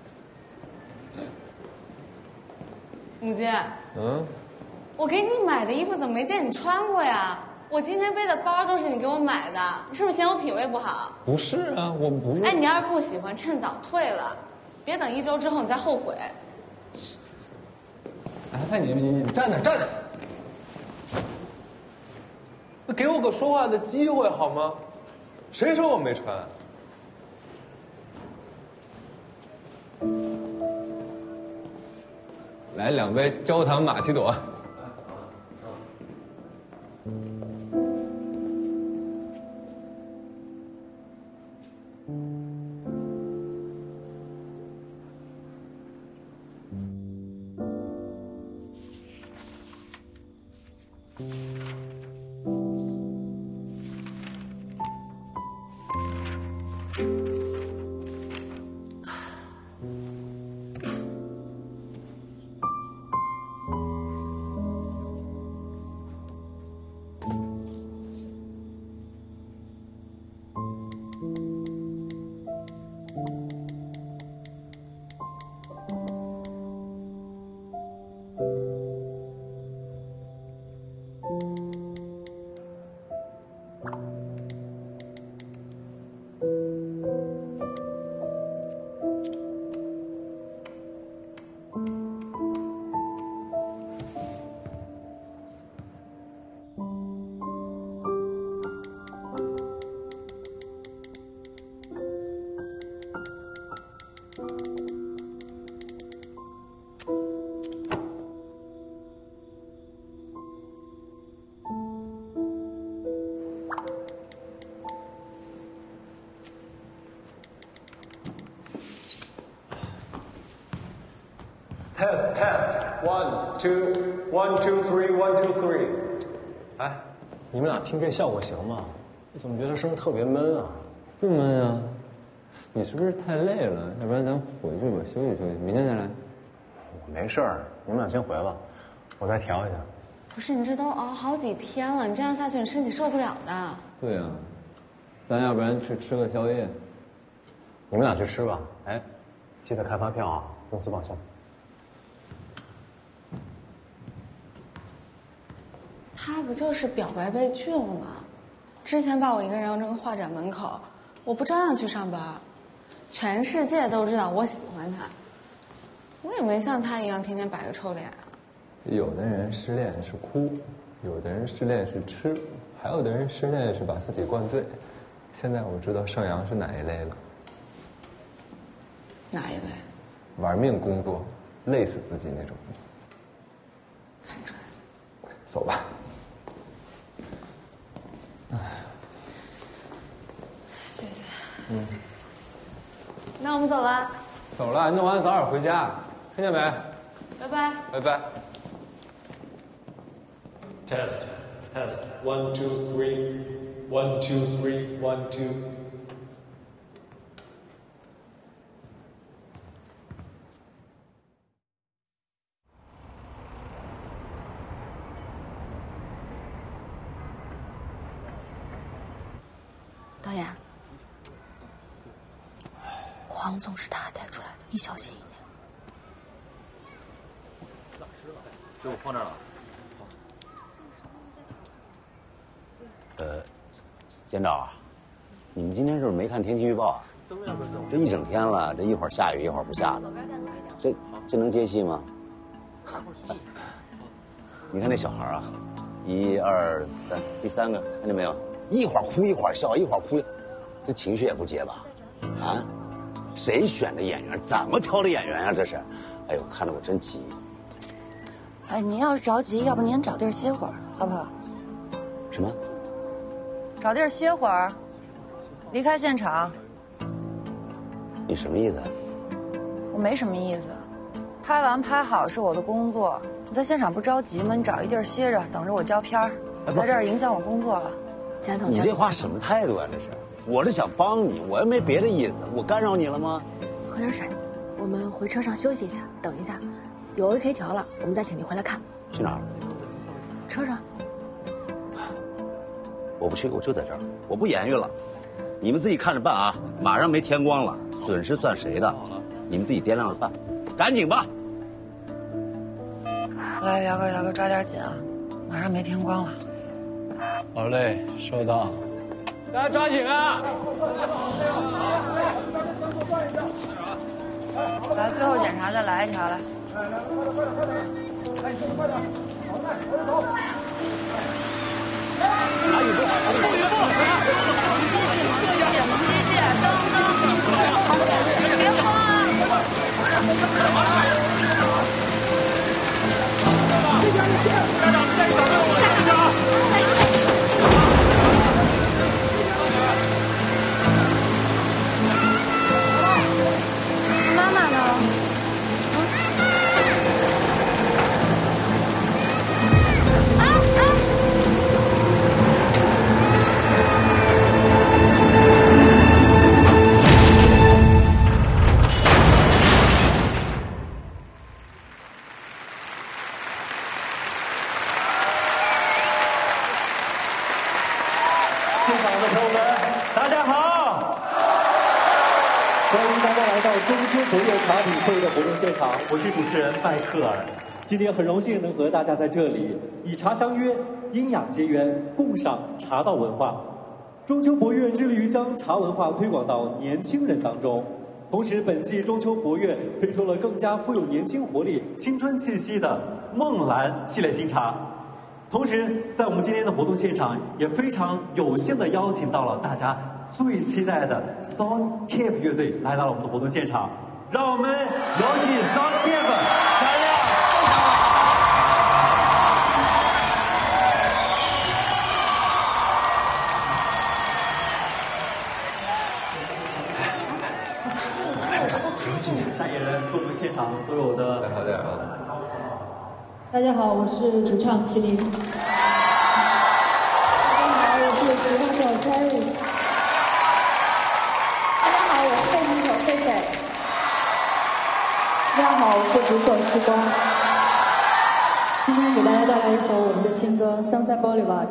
母鸡，我给你买的衣服怎么没见你穿过呀？我今天背的包都是你给我买的，你是不是嫌我品味不好？ 不是啊，我不是。 哎，你要是不喜欢，趁早退了，别等1周之后你再后悔。 哎，你站那站那，给我个说话的机会好吗？谁说我没穿？来2杯焦糖玛奇朵。 Test test 1 2 1 2 3 1 2 3。哎，你们俩听这效果行吗？我怎么觉得声特别闷啊？ 不闷啊，你是不是太累了？要不然咱回去吧，休息休息，明天再来。 我没事儿，你们俩先回吧，我再调一下。 不是，你这都熬好几天了，你这样下去你身体受不了的。 对啊，咱要不然去吃个宵夜？ 你们俩去吃吧。哎，记得开发票啊，公司报销。 他不就是表白被拒了吗？之前把我一个人扔这个画展门口，我不照样去上班？全世界都知道我喜欢他，我也没像他一样天天摆个臭脸啊。 有的人失恋是哭，有的人失恋是吃，还有的人失恋是把自己灌醉。现在我知道盛阳是哪一类了。 哪一类？ 玩命工作，累死自己那种。走吧。 谢谢。那我们走了。 走了，弄完早点回家，听见没？ 拜拜。 拜拜。 Test test 1 2 3 1 2 3 1 2。 导演，黄总是他带出来的，你小心一点。 师傅放这儿了。 监导啊，你们今天是不是没看天气预报啊？这一整天了，这一会儿下雨一会儿不下的，这能接戏吗？你看那小孩啊，1、2、3，第3个看见没有？一会儿哭一会儿笑，一会儿哭，这情绪也不接吧？啊，谁选的演员？怎么挑的演员啊？这是，哎呦，看得我真急。 哎，您要是着急，要不您找地儿歇会儿，好不好？ 什么？ 找地儿歇会儿，离开现场。 你什么意思？ 我没什么意思，拍完拍好是我的工作。你在现场不着急吗？你找一地儿歇着，等着我交片儿。在这儿影响我工作了。贾总， 你这话什么态度啊？这是，我是想帮你，我又没别的意思，我干扰你了吗？ 喝点水，我们回车上休息一下，等一下，有 OK 调了，我们再请您回来看。 去哪儿？ 车上。 我不去，我就在这儿，我不言语了，你们自己看着办啊！马上没天光了，损失算谁的？你们自己掂量着办，赶紧吧。 来，姚哥，抓点紧啊！马上没天光了。 好嘞，收到。大家抓紧啊！ 来，最后检查再来一条来。 哪里不好？能机械，灯，别慌啊！妈妈呢？啊！ 品会的活动现场，我是主持人迈克尔。今天很荣幸能和大家在这里以茶相约，因雅结缘，共赏茶道文化。中秋博悦致力于将茶文化推广到年轻人当中。同时，本季中秋博悦推出了更加富有年轻活力、青春气息的梦蓝系列新茶。同时，在我们今天的活动现场，也非常有幸的邀请到了大家最期待的 Sound Cape 乐队来到了我们的活动现场，让我们有请 Sound Cape 闪亮登场。代言人和我们现场所有的来好点啊！ 大家好，我是主唱麒麟。大家好，我是吉他手 Terry。大家好，我是贝斯手狒狒。大家好，我是鼓手时光。今天给大家带来一首我们的新歌《Sunset Boulevard》。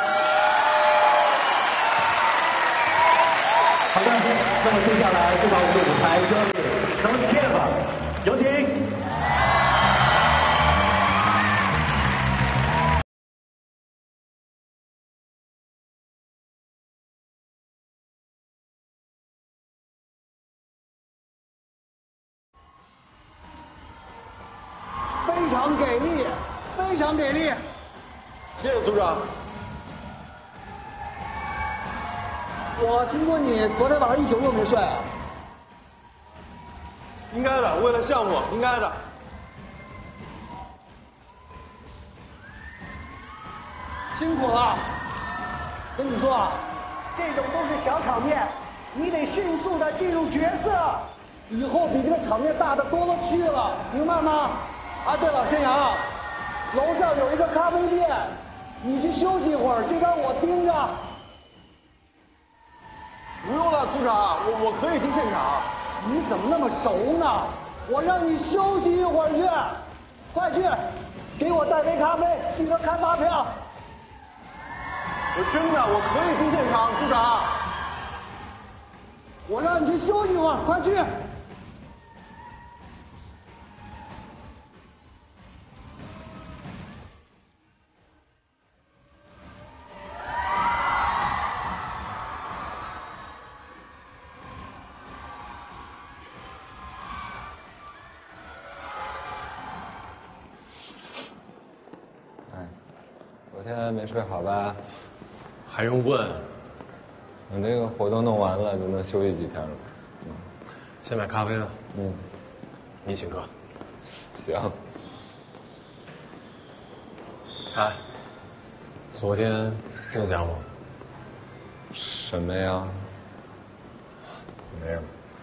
好的，那么接下来就把我们的舞台交给 Sound Cape， 有请。 非常给力，非常给力！谢谢组长。我听说你昨天晚上一宿都没睡啊？ 应该的，为了项目，应该的。 辛苦了。跟你说啊，这种都是小场面，你得迅速的进入角色，以后比这个场面大的多了去了，明白吗？啊，对了，申阳，楼上有一个咖啡店，你去休息一会儿，这边我盯着。不用了，组长，我可以进现场。你怎么那么轴呢？我让你休息一会儿去，快去，给我带杯咖啡，记得开发票。真的，我可以进现场，组长。我让你去休息一会儿，快去。 昨天没睡好吧？ 还用问？ 我这个活动弄完了就能休息几天了。 先买咖啡了。你请客。 行。 哎，昨天中奖吗？ 什么呀？ 没有。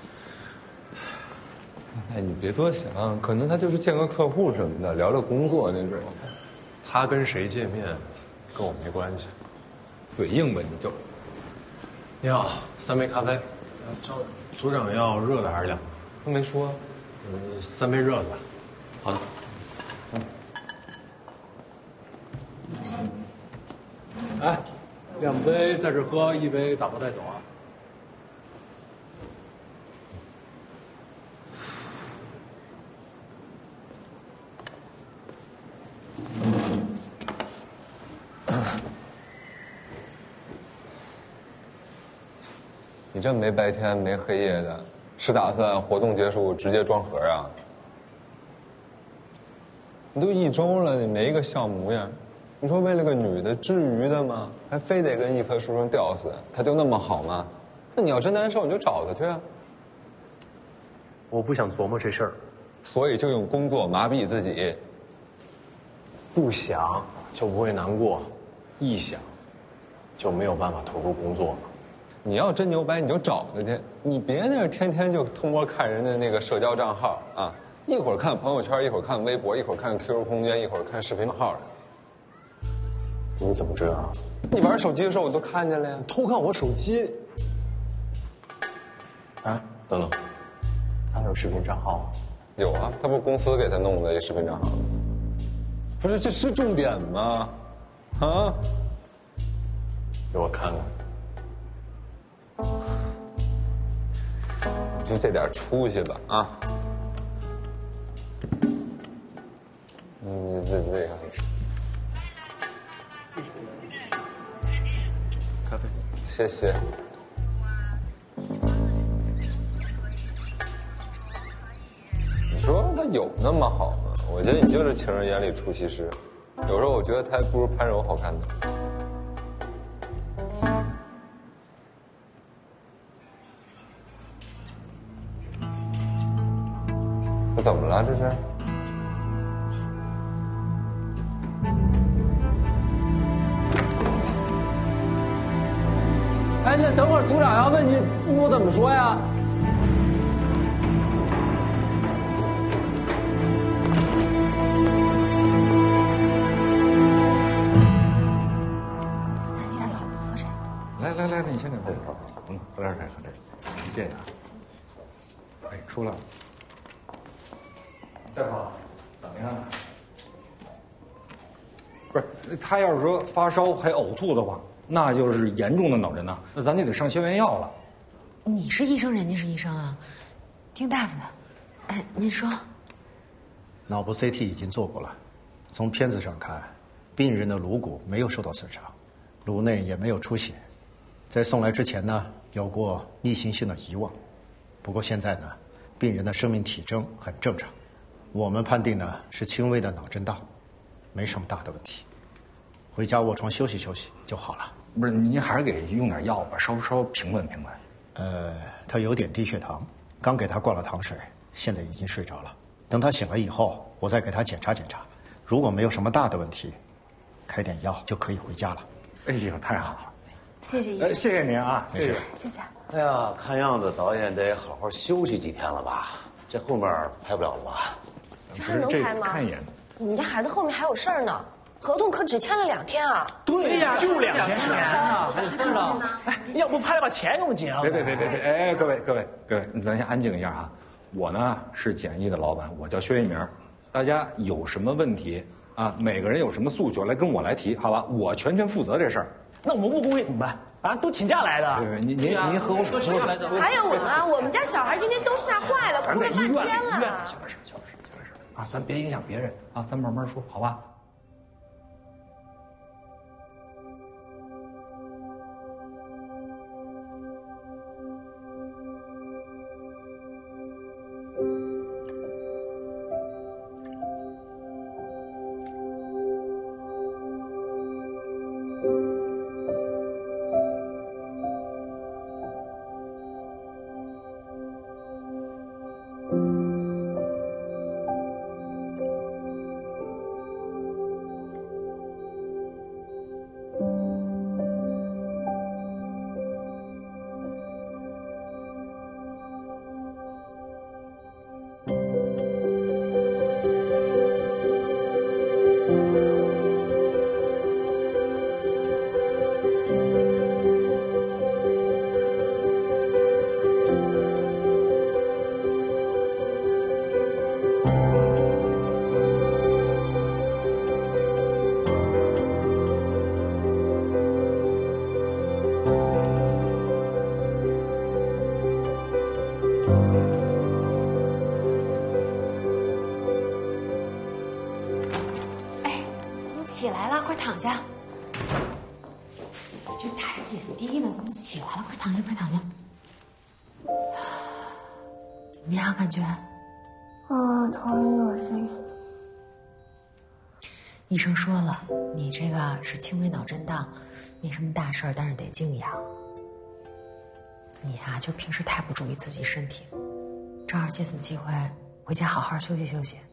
哎，你别多想，可能他就是见个客户什么的，聊聊工作那种。 他跟谁见面，跟我没关系。 嘴硬吧你就。 你好，3杯咖啡。组长要热的还是凉的？ 他没说。 3杯热的吧。好的。哎，2杯在这喝，1杯打包带走啊。 你这没白天没黑夜的，是打算活动结束直接装盒啊？你都1周了，你没一个像模样。你说为了个女的，至于的吗？还非得跟一棵树上吊死？她就那么好吗？那你要真难受，你就找她去啊。 我不想琢磨这事儿， 所以就用工作麻痹自己。 不想就不会难过，一想就没有办法投入工作了。 你要真牛掰，你就找他去，你别那天天就偷摸看人家那个社交账号啊，一会儿看朋友圈，一会儿看微博，一会儿看 QQ 空间，一会儿看视频号的。 你怎么知道？ 你玩手机的时候我都看见了呀。 偷看我手机？哎，等等，他有视频账号吗？ 有啊，他不是公司给他弄的一视频账号吗？不是，这是重点吗？啊？ 给我看看。 就这点出息吧啊！ 这个。 咖啡， 谢谢。你说他有那么好吗？我觉得你就是情人眼里出西施，有时候我觉得他还不如潘柔好看呢。这怎么了？这是？ 哎，那等会儿组长要问你，我怎么说呀？ 你咋走？喝水。 来，你先点喝。喝点水，喝这个。谢谢啊。哎，出来了。 大夫，怎么样？不是，他要是说发烧还呕吐的话，那就是严重的脑震荡，那咱就得上消炎药了。 你是医生，人家是医生啊，听大夫的。哎，您说。 脑部 CT 已经做过了，从片子上看，病人的颅骨没有受到损伤，颅内也没有出血，在送来之前呢，有过逆行性的遗忘。不过现在呢，病人的生命体征很正常，我们判定呢是轻微的脑震荡，没什么大的问题，回家卧床休息休息就好了。 不是，您还是给用点药吧，稍平稳平稳。 他有点低血糖，刚给他灌了糖水，现在已经睡着了。等他醒了以后，我再给他检查检查，如果没有什么大的问题，开点药就可以回家了。 哎呀，太好了！ 谢谢医生。 谢谢您啊，谢谢。 谢谢。 哎呀，看样子导演得好好休息几天了吧？这后面拍不了了吧？ 这还能拍吗？ 看一眼。 你们家孩子后面还有事儿呢，合同可只签了2天啊！ 对呀，就2天时间啊！ 是呢。 哎，要不拍了把钱给我们结了？ 别！哎，各位，咱先安静一下啊！我呢是简易的老板，我叫薛一鸣。大家有什么问题啊？每个人有什么诉求来跟我来提，好吧？我全负责这事儿。 那我们误工会怎么办？啊，都请假来的。 您喝口水。 还有我呢，我们家小孩今天都吓坏了，哭了半天了。 医院小点声啊，咱别影响别人啊，咱慢慢说，好吧？ 起来了，快躺下。这打着点滴呢，怎么起来了？快躺下，快躺下。怎么样，感觉？ 头晕恶心。 医生说了，你这个是轻微脑震荡，没什么大事儿，但是得静养。你呀，就平时太不注意自己身体，正好借此机会回家好好休息休息。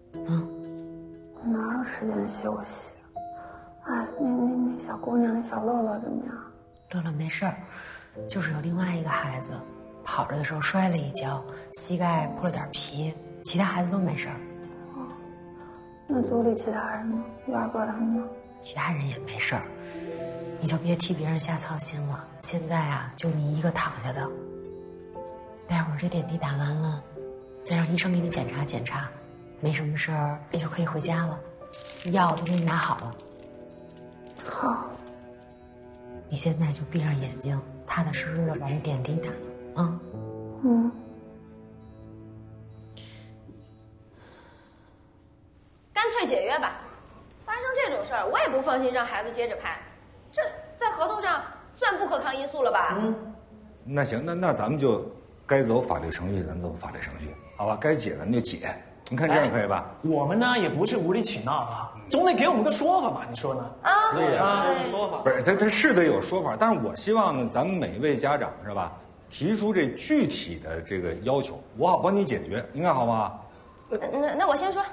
哪有时间休息？哎，那小姑娘，那小乐乐怎么样？ 乐乐没事儿，就是有另外一个孩子，跑着的时候摔了一跤，膝盖破了点皮，其他孩子都没事儿。 那组里其他人呢？于二哥他们呢？ 其他人也没事儿，你就别替别人瞎操心了。现在啊，就你一个躺下的。待会儿这点滴打完了，再让医生给你检查检查，没什么事儿，你就可以回家了。药都给你拿好了。 好。 你现在就闭上眼睛，踏踏实实的把这点滴打啊。 干脆解约吧。发生这种事儿，我也不放心让孩子接着拍，这在合同上算不可抗因素了吧？ 那行，那咱们就该走法律程序，咱走法律程序，好吧？该解咱们就解。你看这样可以吧？ 我们呢也不是无理取闹啊，总得给我们个说法吧？你说呢？ 啊， 对呀，说法不是他是得有说法，但是我希望呢，咱们每一位家长是吧，提出这具体的这个要求，我好帮你解决，应该好吗？ 那我先说。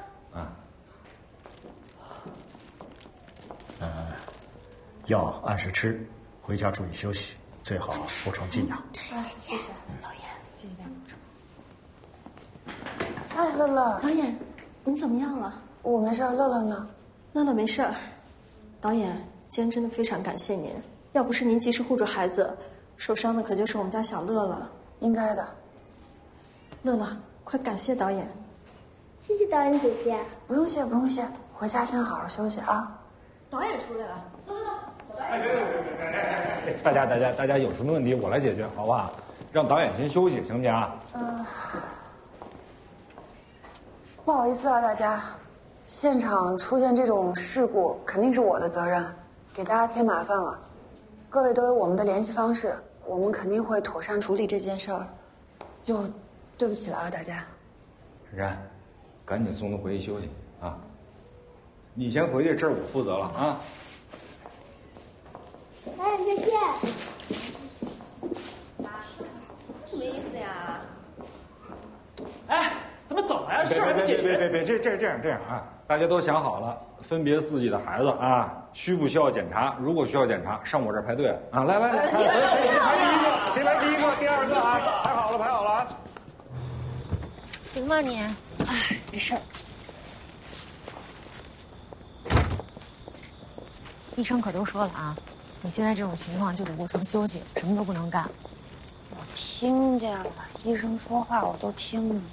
药按时吃，回家注意休息，最好补充剂养。 谢谢导演，谢谢大家。 哎，乐乐， 导演，你怎么样了？ 我没事，乐乐呢？ 乐乐没事儿。导演，今天真的非常感谢您，要不是您及时护住孩子，受伤的可就是我们家小乐了。 应该的。 乐乐，快感谢导演。 谢谢导演姐姐。 不用谢，不用谢，回家先好好休息啊。 导演出来了，走走走。 大家有什么问题我来解决，好不好？让导演先休息，行不行啊？ 不好意思啊，大家，现场出现这种事故肯定是我的责任，给大家添麻烦了。各位都有我们的联系方式，我们肯定会妥善处理这件事儿。就对不起了啊，大家。 珊珊，赶紧送他回去休息啊！你先回去，这儿我负责了啊。 导演再见。 什么意思呀？ 哎，怎么走了呀？事儿还没解决。 别，这样啊！大家都想好了，分别自己的孩子啊，需不需要检查？如果需要检查，上我这儿排队了啊！来，谁排第一个，第二个啊？排好了啊！ 行吗你？ 哎，没事儿。 医生可都说了啊，你现在这种情况就得卧床休息，什么都不能干。 我听见了，医生说话我都听了。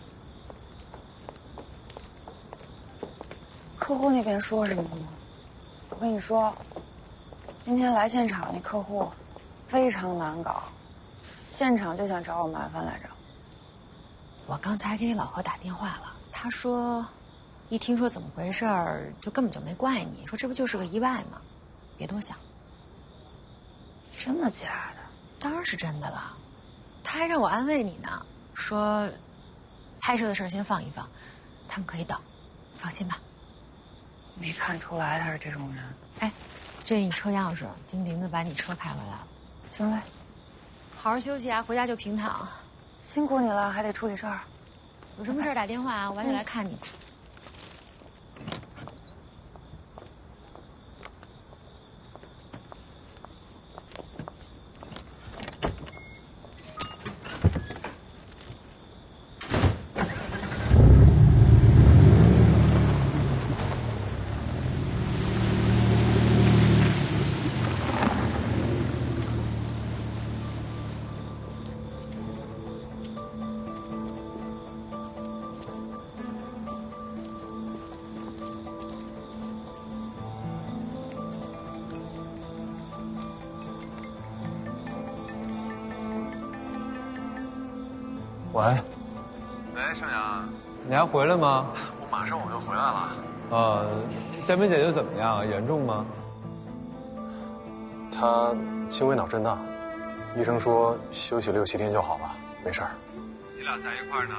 客户那边说什么了吗？我跟你说，今天来现场那客户非常难搞，现场就想找我麻烦来着。 我刚才给你老何打电话了，他说，一听说怎么回事儿，就根本就没怪你，说这不就是个意外吗？别多想。 真的假的？ 当然是真的了，他还让我安慰你呢，说拍摄的事儿先放一放，他们可以等，放心吧。 没看出来他是这种人。 哎，这是你车钥匙，金玲子把你车开回来了。 行嘞， 好好休息啊，回家就平躺。 辛苦你了，还得处理事儿。 有什么事儿打电话啊，我晚点来看你。 喂， 盛阳，你还回来吗？ 我马上就回来了。 佳明姐姐怎么样？严重吗？ 她轻微脑震荡，医生说休息6、7天就好了，没事儿。 你俩在一块儿呢？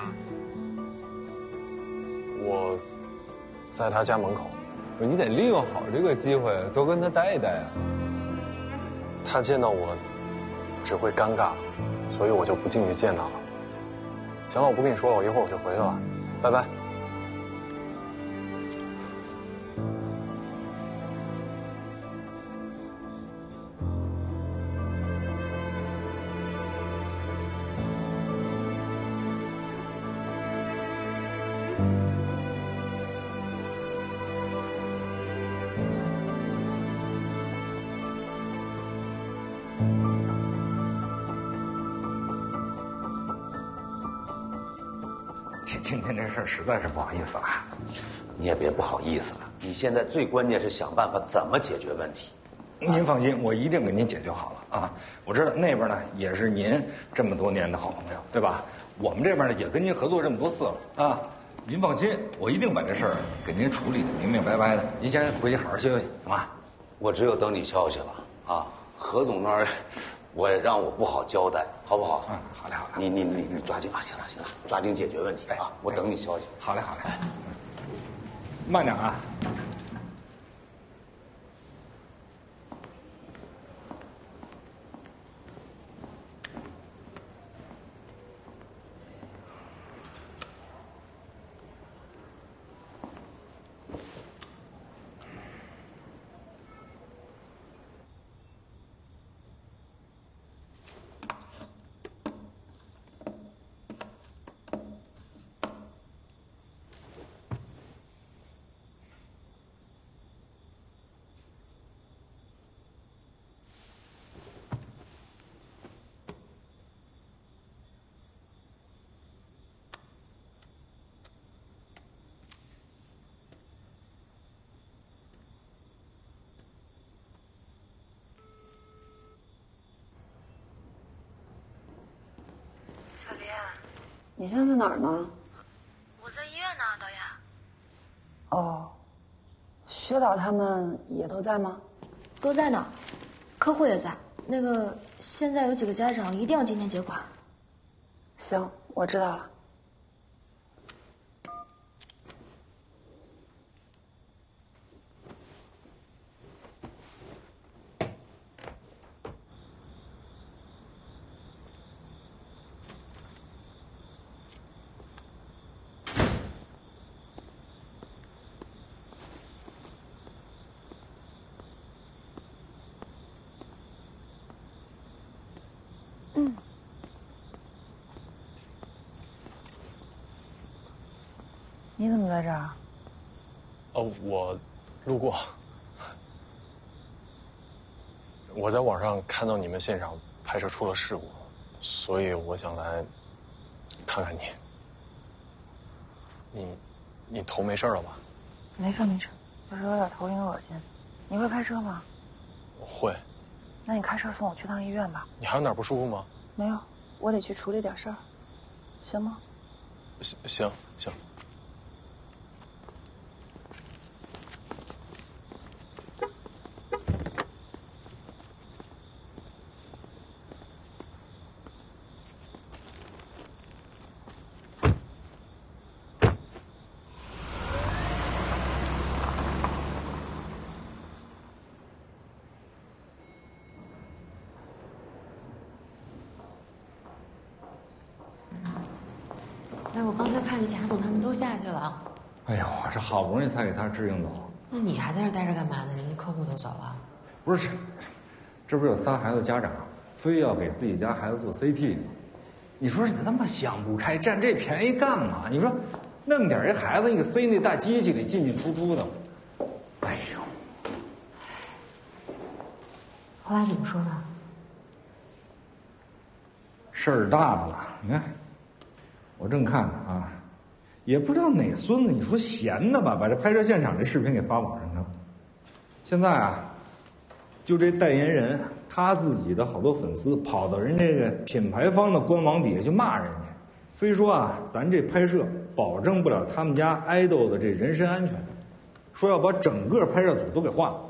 我在她家门口。 你得利用好这个机会，多跟她待一待啊。 她见到我只会尴尬，所以我就不进去见她了。行了，我不跟你说了，我一会儿我就回去了，拜拜。 今天这事儿实在是不好意思了， 你也别不好意思了。你现在最关键是想办法怎么解决问题。 您放心，我一定给您解决好了啊！我知道那边呢也是您这么多年的好朋友，对吧？我们这边呢也跟您合作这么多次了啊。 您放心，我一定把这事儿给您处理的明明白白的。您先回去好好休息，行吗？ 我只有等你消息了啊！何总那儿，让我不好交代，好不好？ 嗯，好嘞，好嘞。 你抓紧啊！行了，抓紧解决问题啊！我等你消息。 好嘞，好嘞。慢点啊。 你现在在哪儿呢？ 我在医院呢，导演。 哦，薛导他们也都在吗？ 都在呢，客户也在。那个，现在有几个家长一定要今天结款。 行，我知道了。你怎么在这儿？ 我路过。我在网上看到你们现场拍摄出了事故，所以我想来看看你。你头没事了吧？ 没事没事，就是有点头晕恶心。你会开车吗？ 会。 那你开车送我去趟医院吧。 你还有哪儿不舒服吗？ 没有，我得去处理点事儿，行吗？ 行。 哎，我刚才看见贾总他们都下去了。 哎呦，我这好不容易才给他支应走。 那你还在这待着干嘛呢？人家客户都走了。 不是，这不是有仨孩子家长非要给自己家孩子做 CT 吗？你说他妈想不开，占这便宜干嘛？你说，弄点一孩子，你给塞那大机器里进进出出的。哎呦， 后来怎么说的？ 事儿大的了，你看。我正看呢啊，也不知道哪孙子，你说闲的吧，把这拍摄现场这视频给发网上去了。现在啊，就这代言人他自己的好多粉丝跑到人这个品牌方的官网底下去骂人家，非说啊咱这拍摄保证不了他们家爱豆的这人身安全，说要把整个拍摄组都给换了。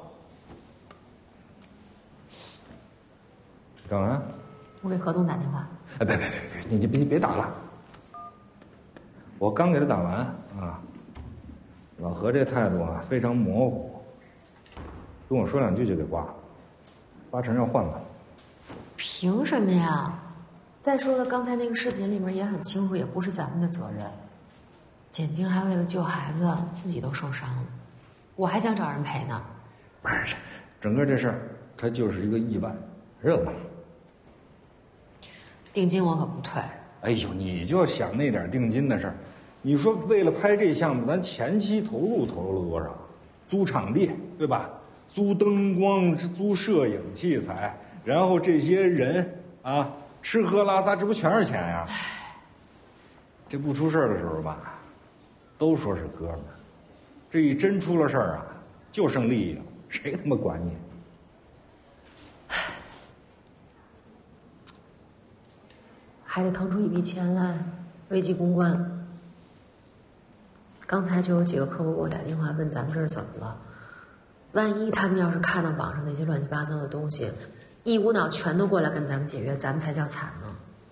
干嘛？ 我给何总打电话。 别，你就别打了。我刚给他打完啊，老何这态度啊非常模糊，跟我说两句就给挂了，八成要换了。 凭什么呀？再说了，刚才那个视频里面也很清楚，也不是咱们的责任。简丁还为了救孩子，自己都受伤了，我还想找人赔呢。 不是，整个这事儿它就是一个意外，知道吗？ 定金我可不退。 哎呦，你就想那点定金的事儿，你说为了拍这项目，咱前期投入了多少？租场地对吧？租灯光、租摄影器材，然后这些人啊，吃喝拉撒，这不全是钱呀？这不出事儿的时候吧，都说是哥们儿，这一真出了事儿啊，就剩利益了，谁他妈管你？ 还得腾出一笔钱来危机公关。 刚才就有几个客户给我打电话问咱们这儿怎么了，万一他们要是看到网上那些乱七八糟的东西，一股脑全都过来跟咱们解约，咱们才叫惨呢。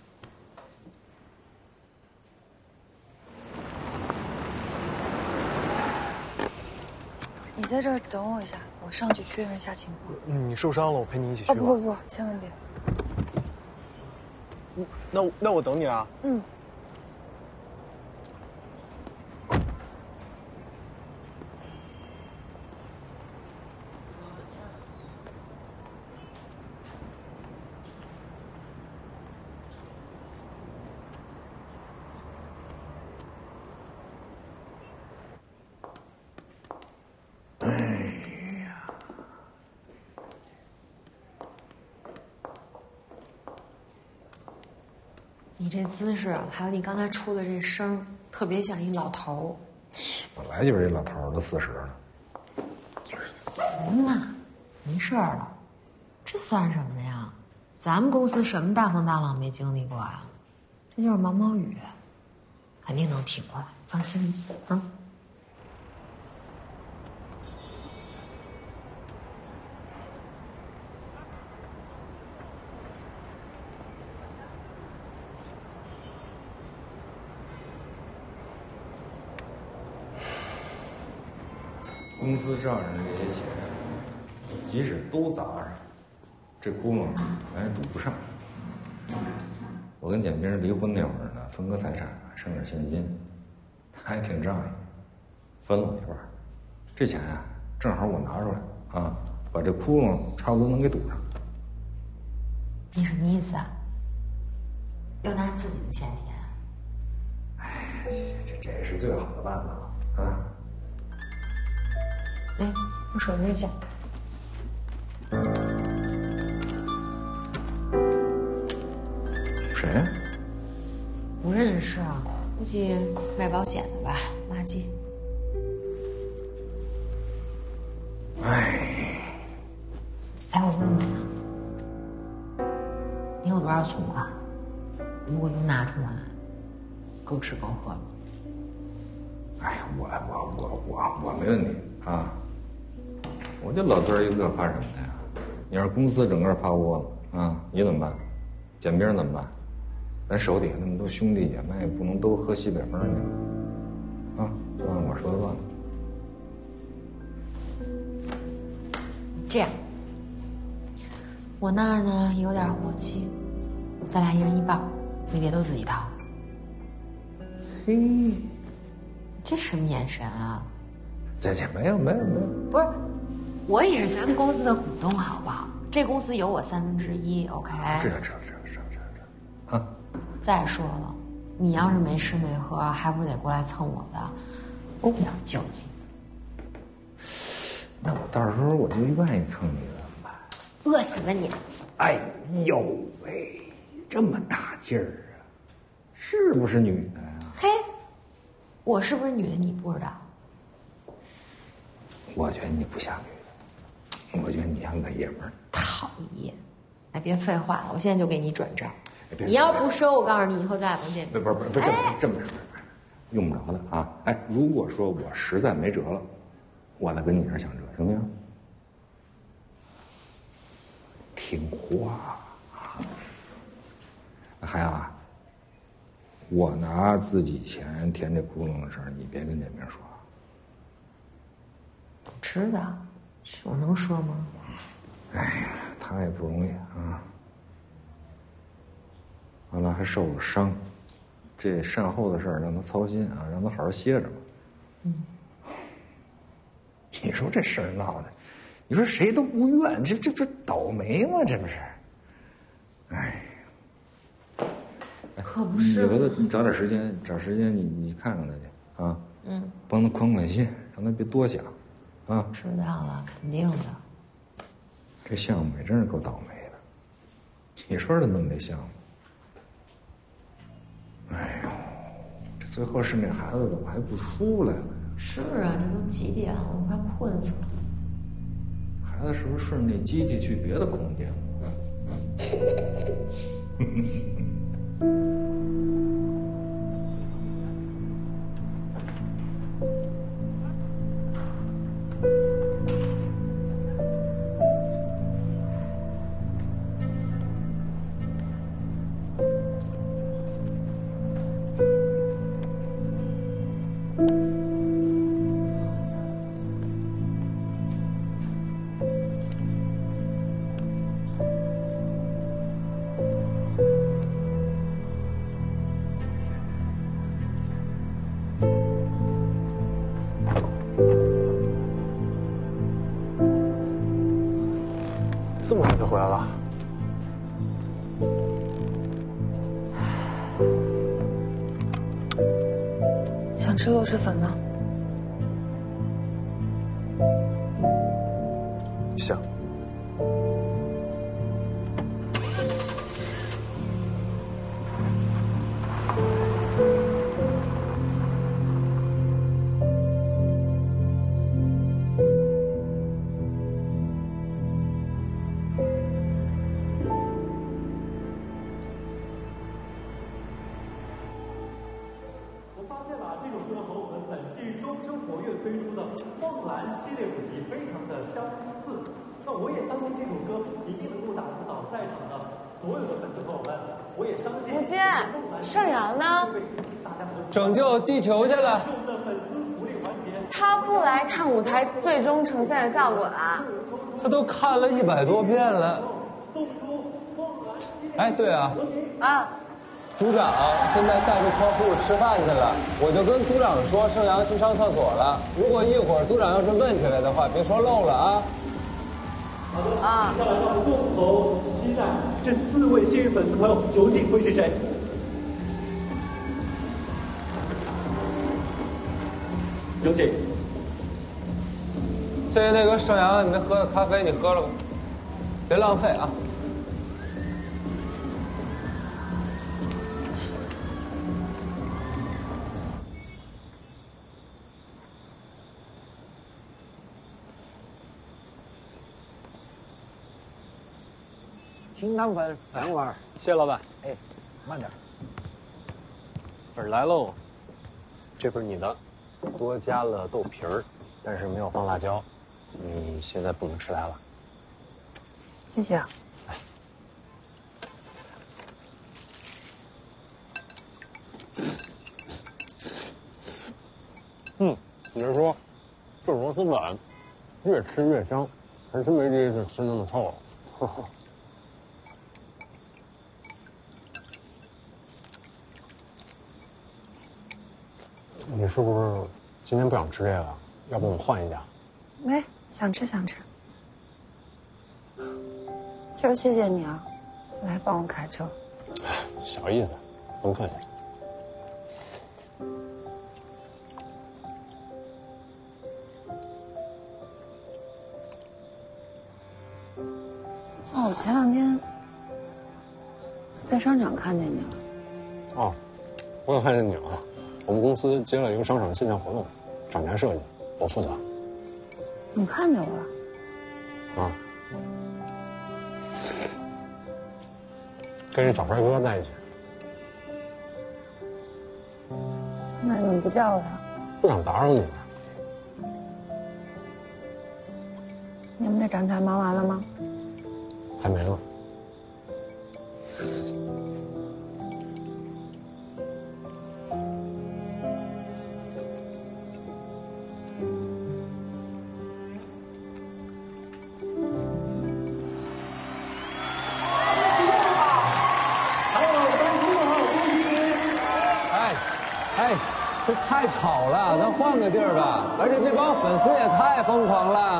你在这儿等我一下，我上去确认一下情况。 你受伤了，我陪你一起去吧。 不，千万别。 那我等你啊。 嗯。 你这姿势，还有你刚才出的这声，特别像一老头。 本来就是一老头，都40了。 行了，没事了，这算什么呀？咱们公司什么大风大浪没经历过啊？这就是毛毛雨，肯定能挺过来，放心啊。 公司账上这些钱，即使都砸上，这窟窿咱也堵不上。我跟简冰离婚那会儿呢，分割财产，剩点现金，他还挺仗义，分了我一半。这钱啊，正好我拿出来啊，把这窟窿差不多能给堵上。 你什么意思啊？要拿自己的钱填？ 哎，这是最好的办法了啊！ 哎，我手机去。 谁呀？ 不认识啊，估计卖保险的吧，垃圾。哎，我问你啊，你有多少存款？如果能拿出来，够吃够喝了。 哎呀，我没问题啊，我就老哥一个，怕什么的呀？你要是公司整个趴窝了啊，你怎么办？简冰怎么办？咱手底下那么多兄弟姐妹，不能都喝西北风去啊！就按我说的办。 这样，我那儿呢有点活期，咱俩一人一半，你别都自己掏。 嘿， 这什么眼神啊？ 这没有， 不是，我也是咱们公司的股东，好不好？这公司有我1/3 ，OK？ 这啊！ 再说了，你要是没吃没喝，还不是得过来蹭我的？我比较纠结。 那我到时候我就愿意蹭你的。 饿死吧你！ 哎呦喂，这么大劲儿啊，是不是女的呀？ 嘿，我是不是女的你不知道？ 我觉得你不像女的，我觉得你像个爷们儿。 讨厌！哎，别废话了，我现在就给你转账。你要不收，我告诉你，以后再也甭见面。 不是，这么用不着的啊！哎，如果说我实在没辙了，我再跟你这儿想辙，行不行？听话啊！还有啊，我拿自己钱填这窟窿的事儿，你别跟简明说。 知道，我能说吗？ 哎呀，他也不容易啊。完了还受了伤，这善后的事儿让他操心啊，让他好好歇着吧。你说这事儿闹的，你说谁都不怨，这不倒霉吗？这不是？哎， 可不是。 你回头找时间你看看他去啊。帮他宽心，让他别多想啊。 知道了，肯定的。 这项目也真是够倒霉的，你说他弄这项目。哎呦，这最后是那孩子怎么还不出来了呀？ 是啊，这都几点了，我快困死了。 孩子是不是顺着那机器去别的空间了？ 这么晚就回来了？ 想吃螺蛳粉吗？ 想。 吴坚，盛阳呢？ 拯救地球去了。 他不来看舞台最终呈现的效果啊？ 他都看了100多遍了。哎，对啊。 啊。 组长现在带着客户吃饭去了，我就跟组长说盛阳去上厕所了。如果一会儿组长要是问起来的话，别说漏了啊。 啊！ 接下来让我们共同期待这4位幸运粉丝朋友究竟会是谁？有请。 这那个盛阳，你没喝的咖啡你喝了吧，别浪费啊。 清汤粉2碗， 谢老板。 哎，慢点。 粉来喽，这份你的，多加了豆皮儿，但是没有放辣椒，你现在不能吃来了。 谢谢啊。 你是说，这螺蛳粉越吃越香，还真没第一次吃那么臭了。呵呵。你是不是今天不想吃这个？要不我们换一家？ 没，想吃想吃。今儿谢谢你啊，来帮我开车。 小意思，甭客气。 哦，我前2天在商场看见你了。 哦，我也看见你了。我们公司接了一个商场的线下活动，厂家设计，我负责。 你看见我了？ 啊，跟着小帅哥在一起。 那你怎么不叫我呀？ 不想打扰你。 你们那展台忙完了吗？ 还没呢。 这太吵了，咱换个地儿吧。而且这帮粉丝也太疯狂了。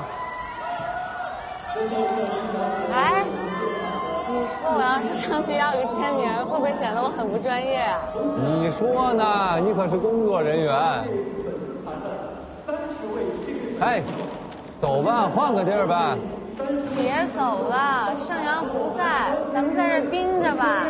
哎，你说我要是上去要个签名，会不会显得我很不专业啊？ 你说呢？你可是工作人员。哎，走吧，换个地儿吧。 别走了，盛阳不在，咱们在这盯着吧。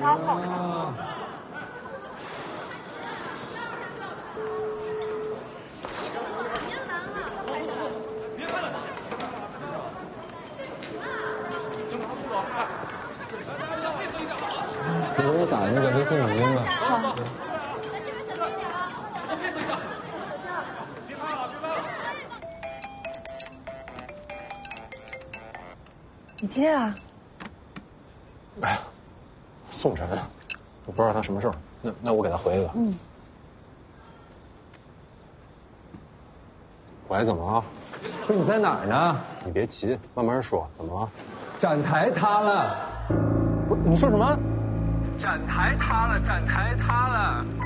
超后场。 给我打那个微信语音吧。 好。 你接啊！ 哎呀，宋晨，我不知道他什么事儿，那我给他回一个。 嗯。 喂，怎么了？ 不是你在哪儿呢？ 你别急，慢慢说。怎么了？ 展台塌了。 不是，你说什么？ 展台塌了，展台塌了。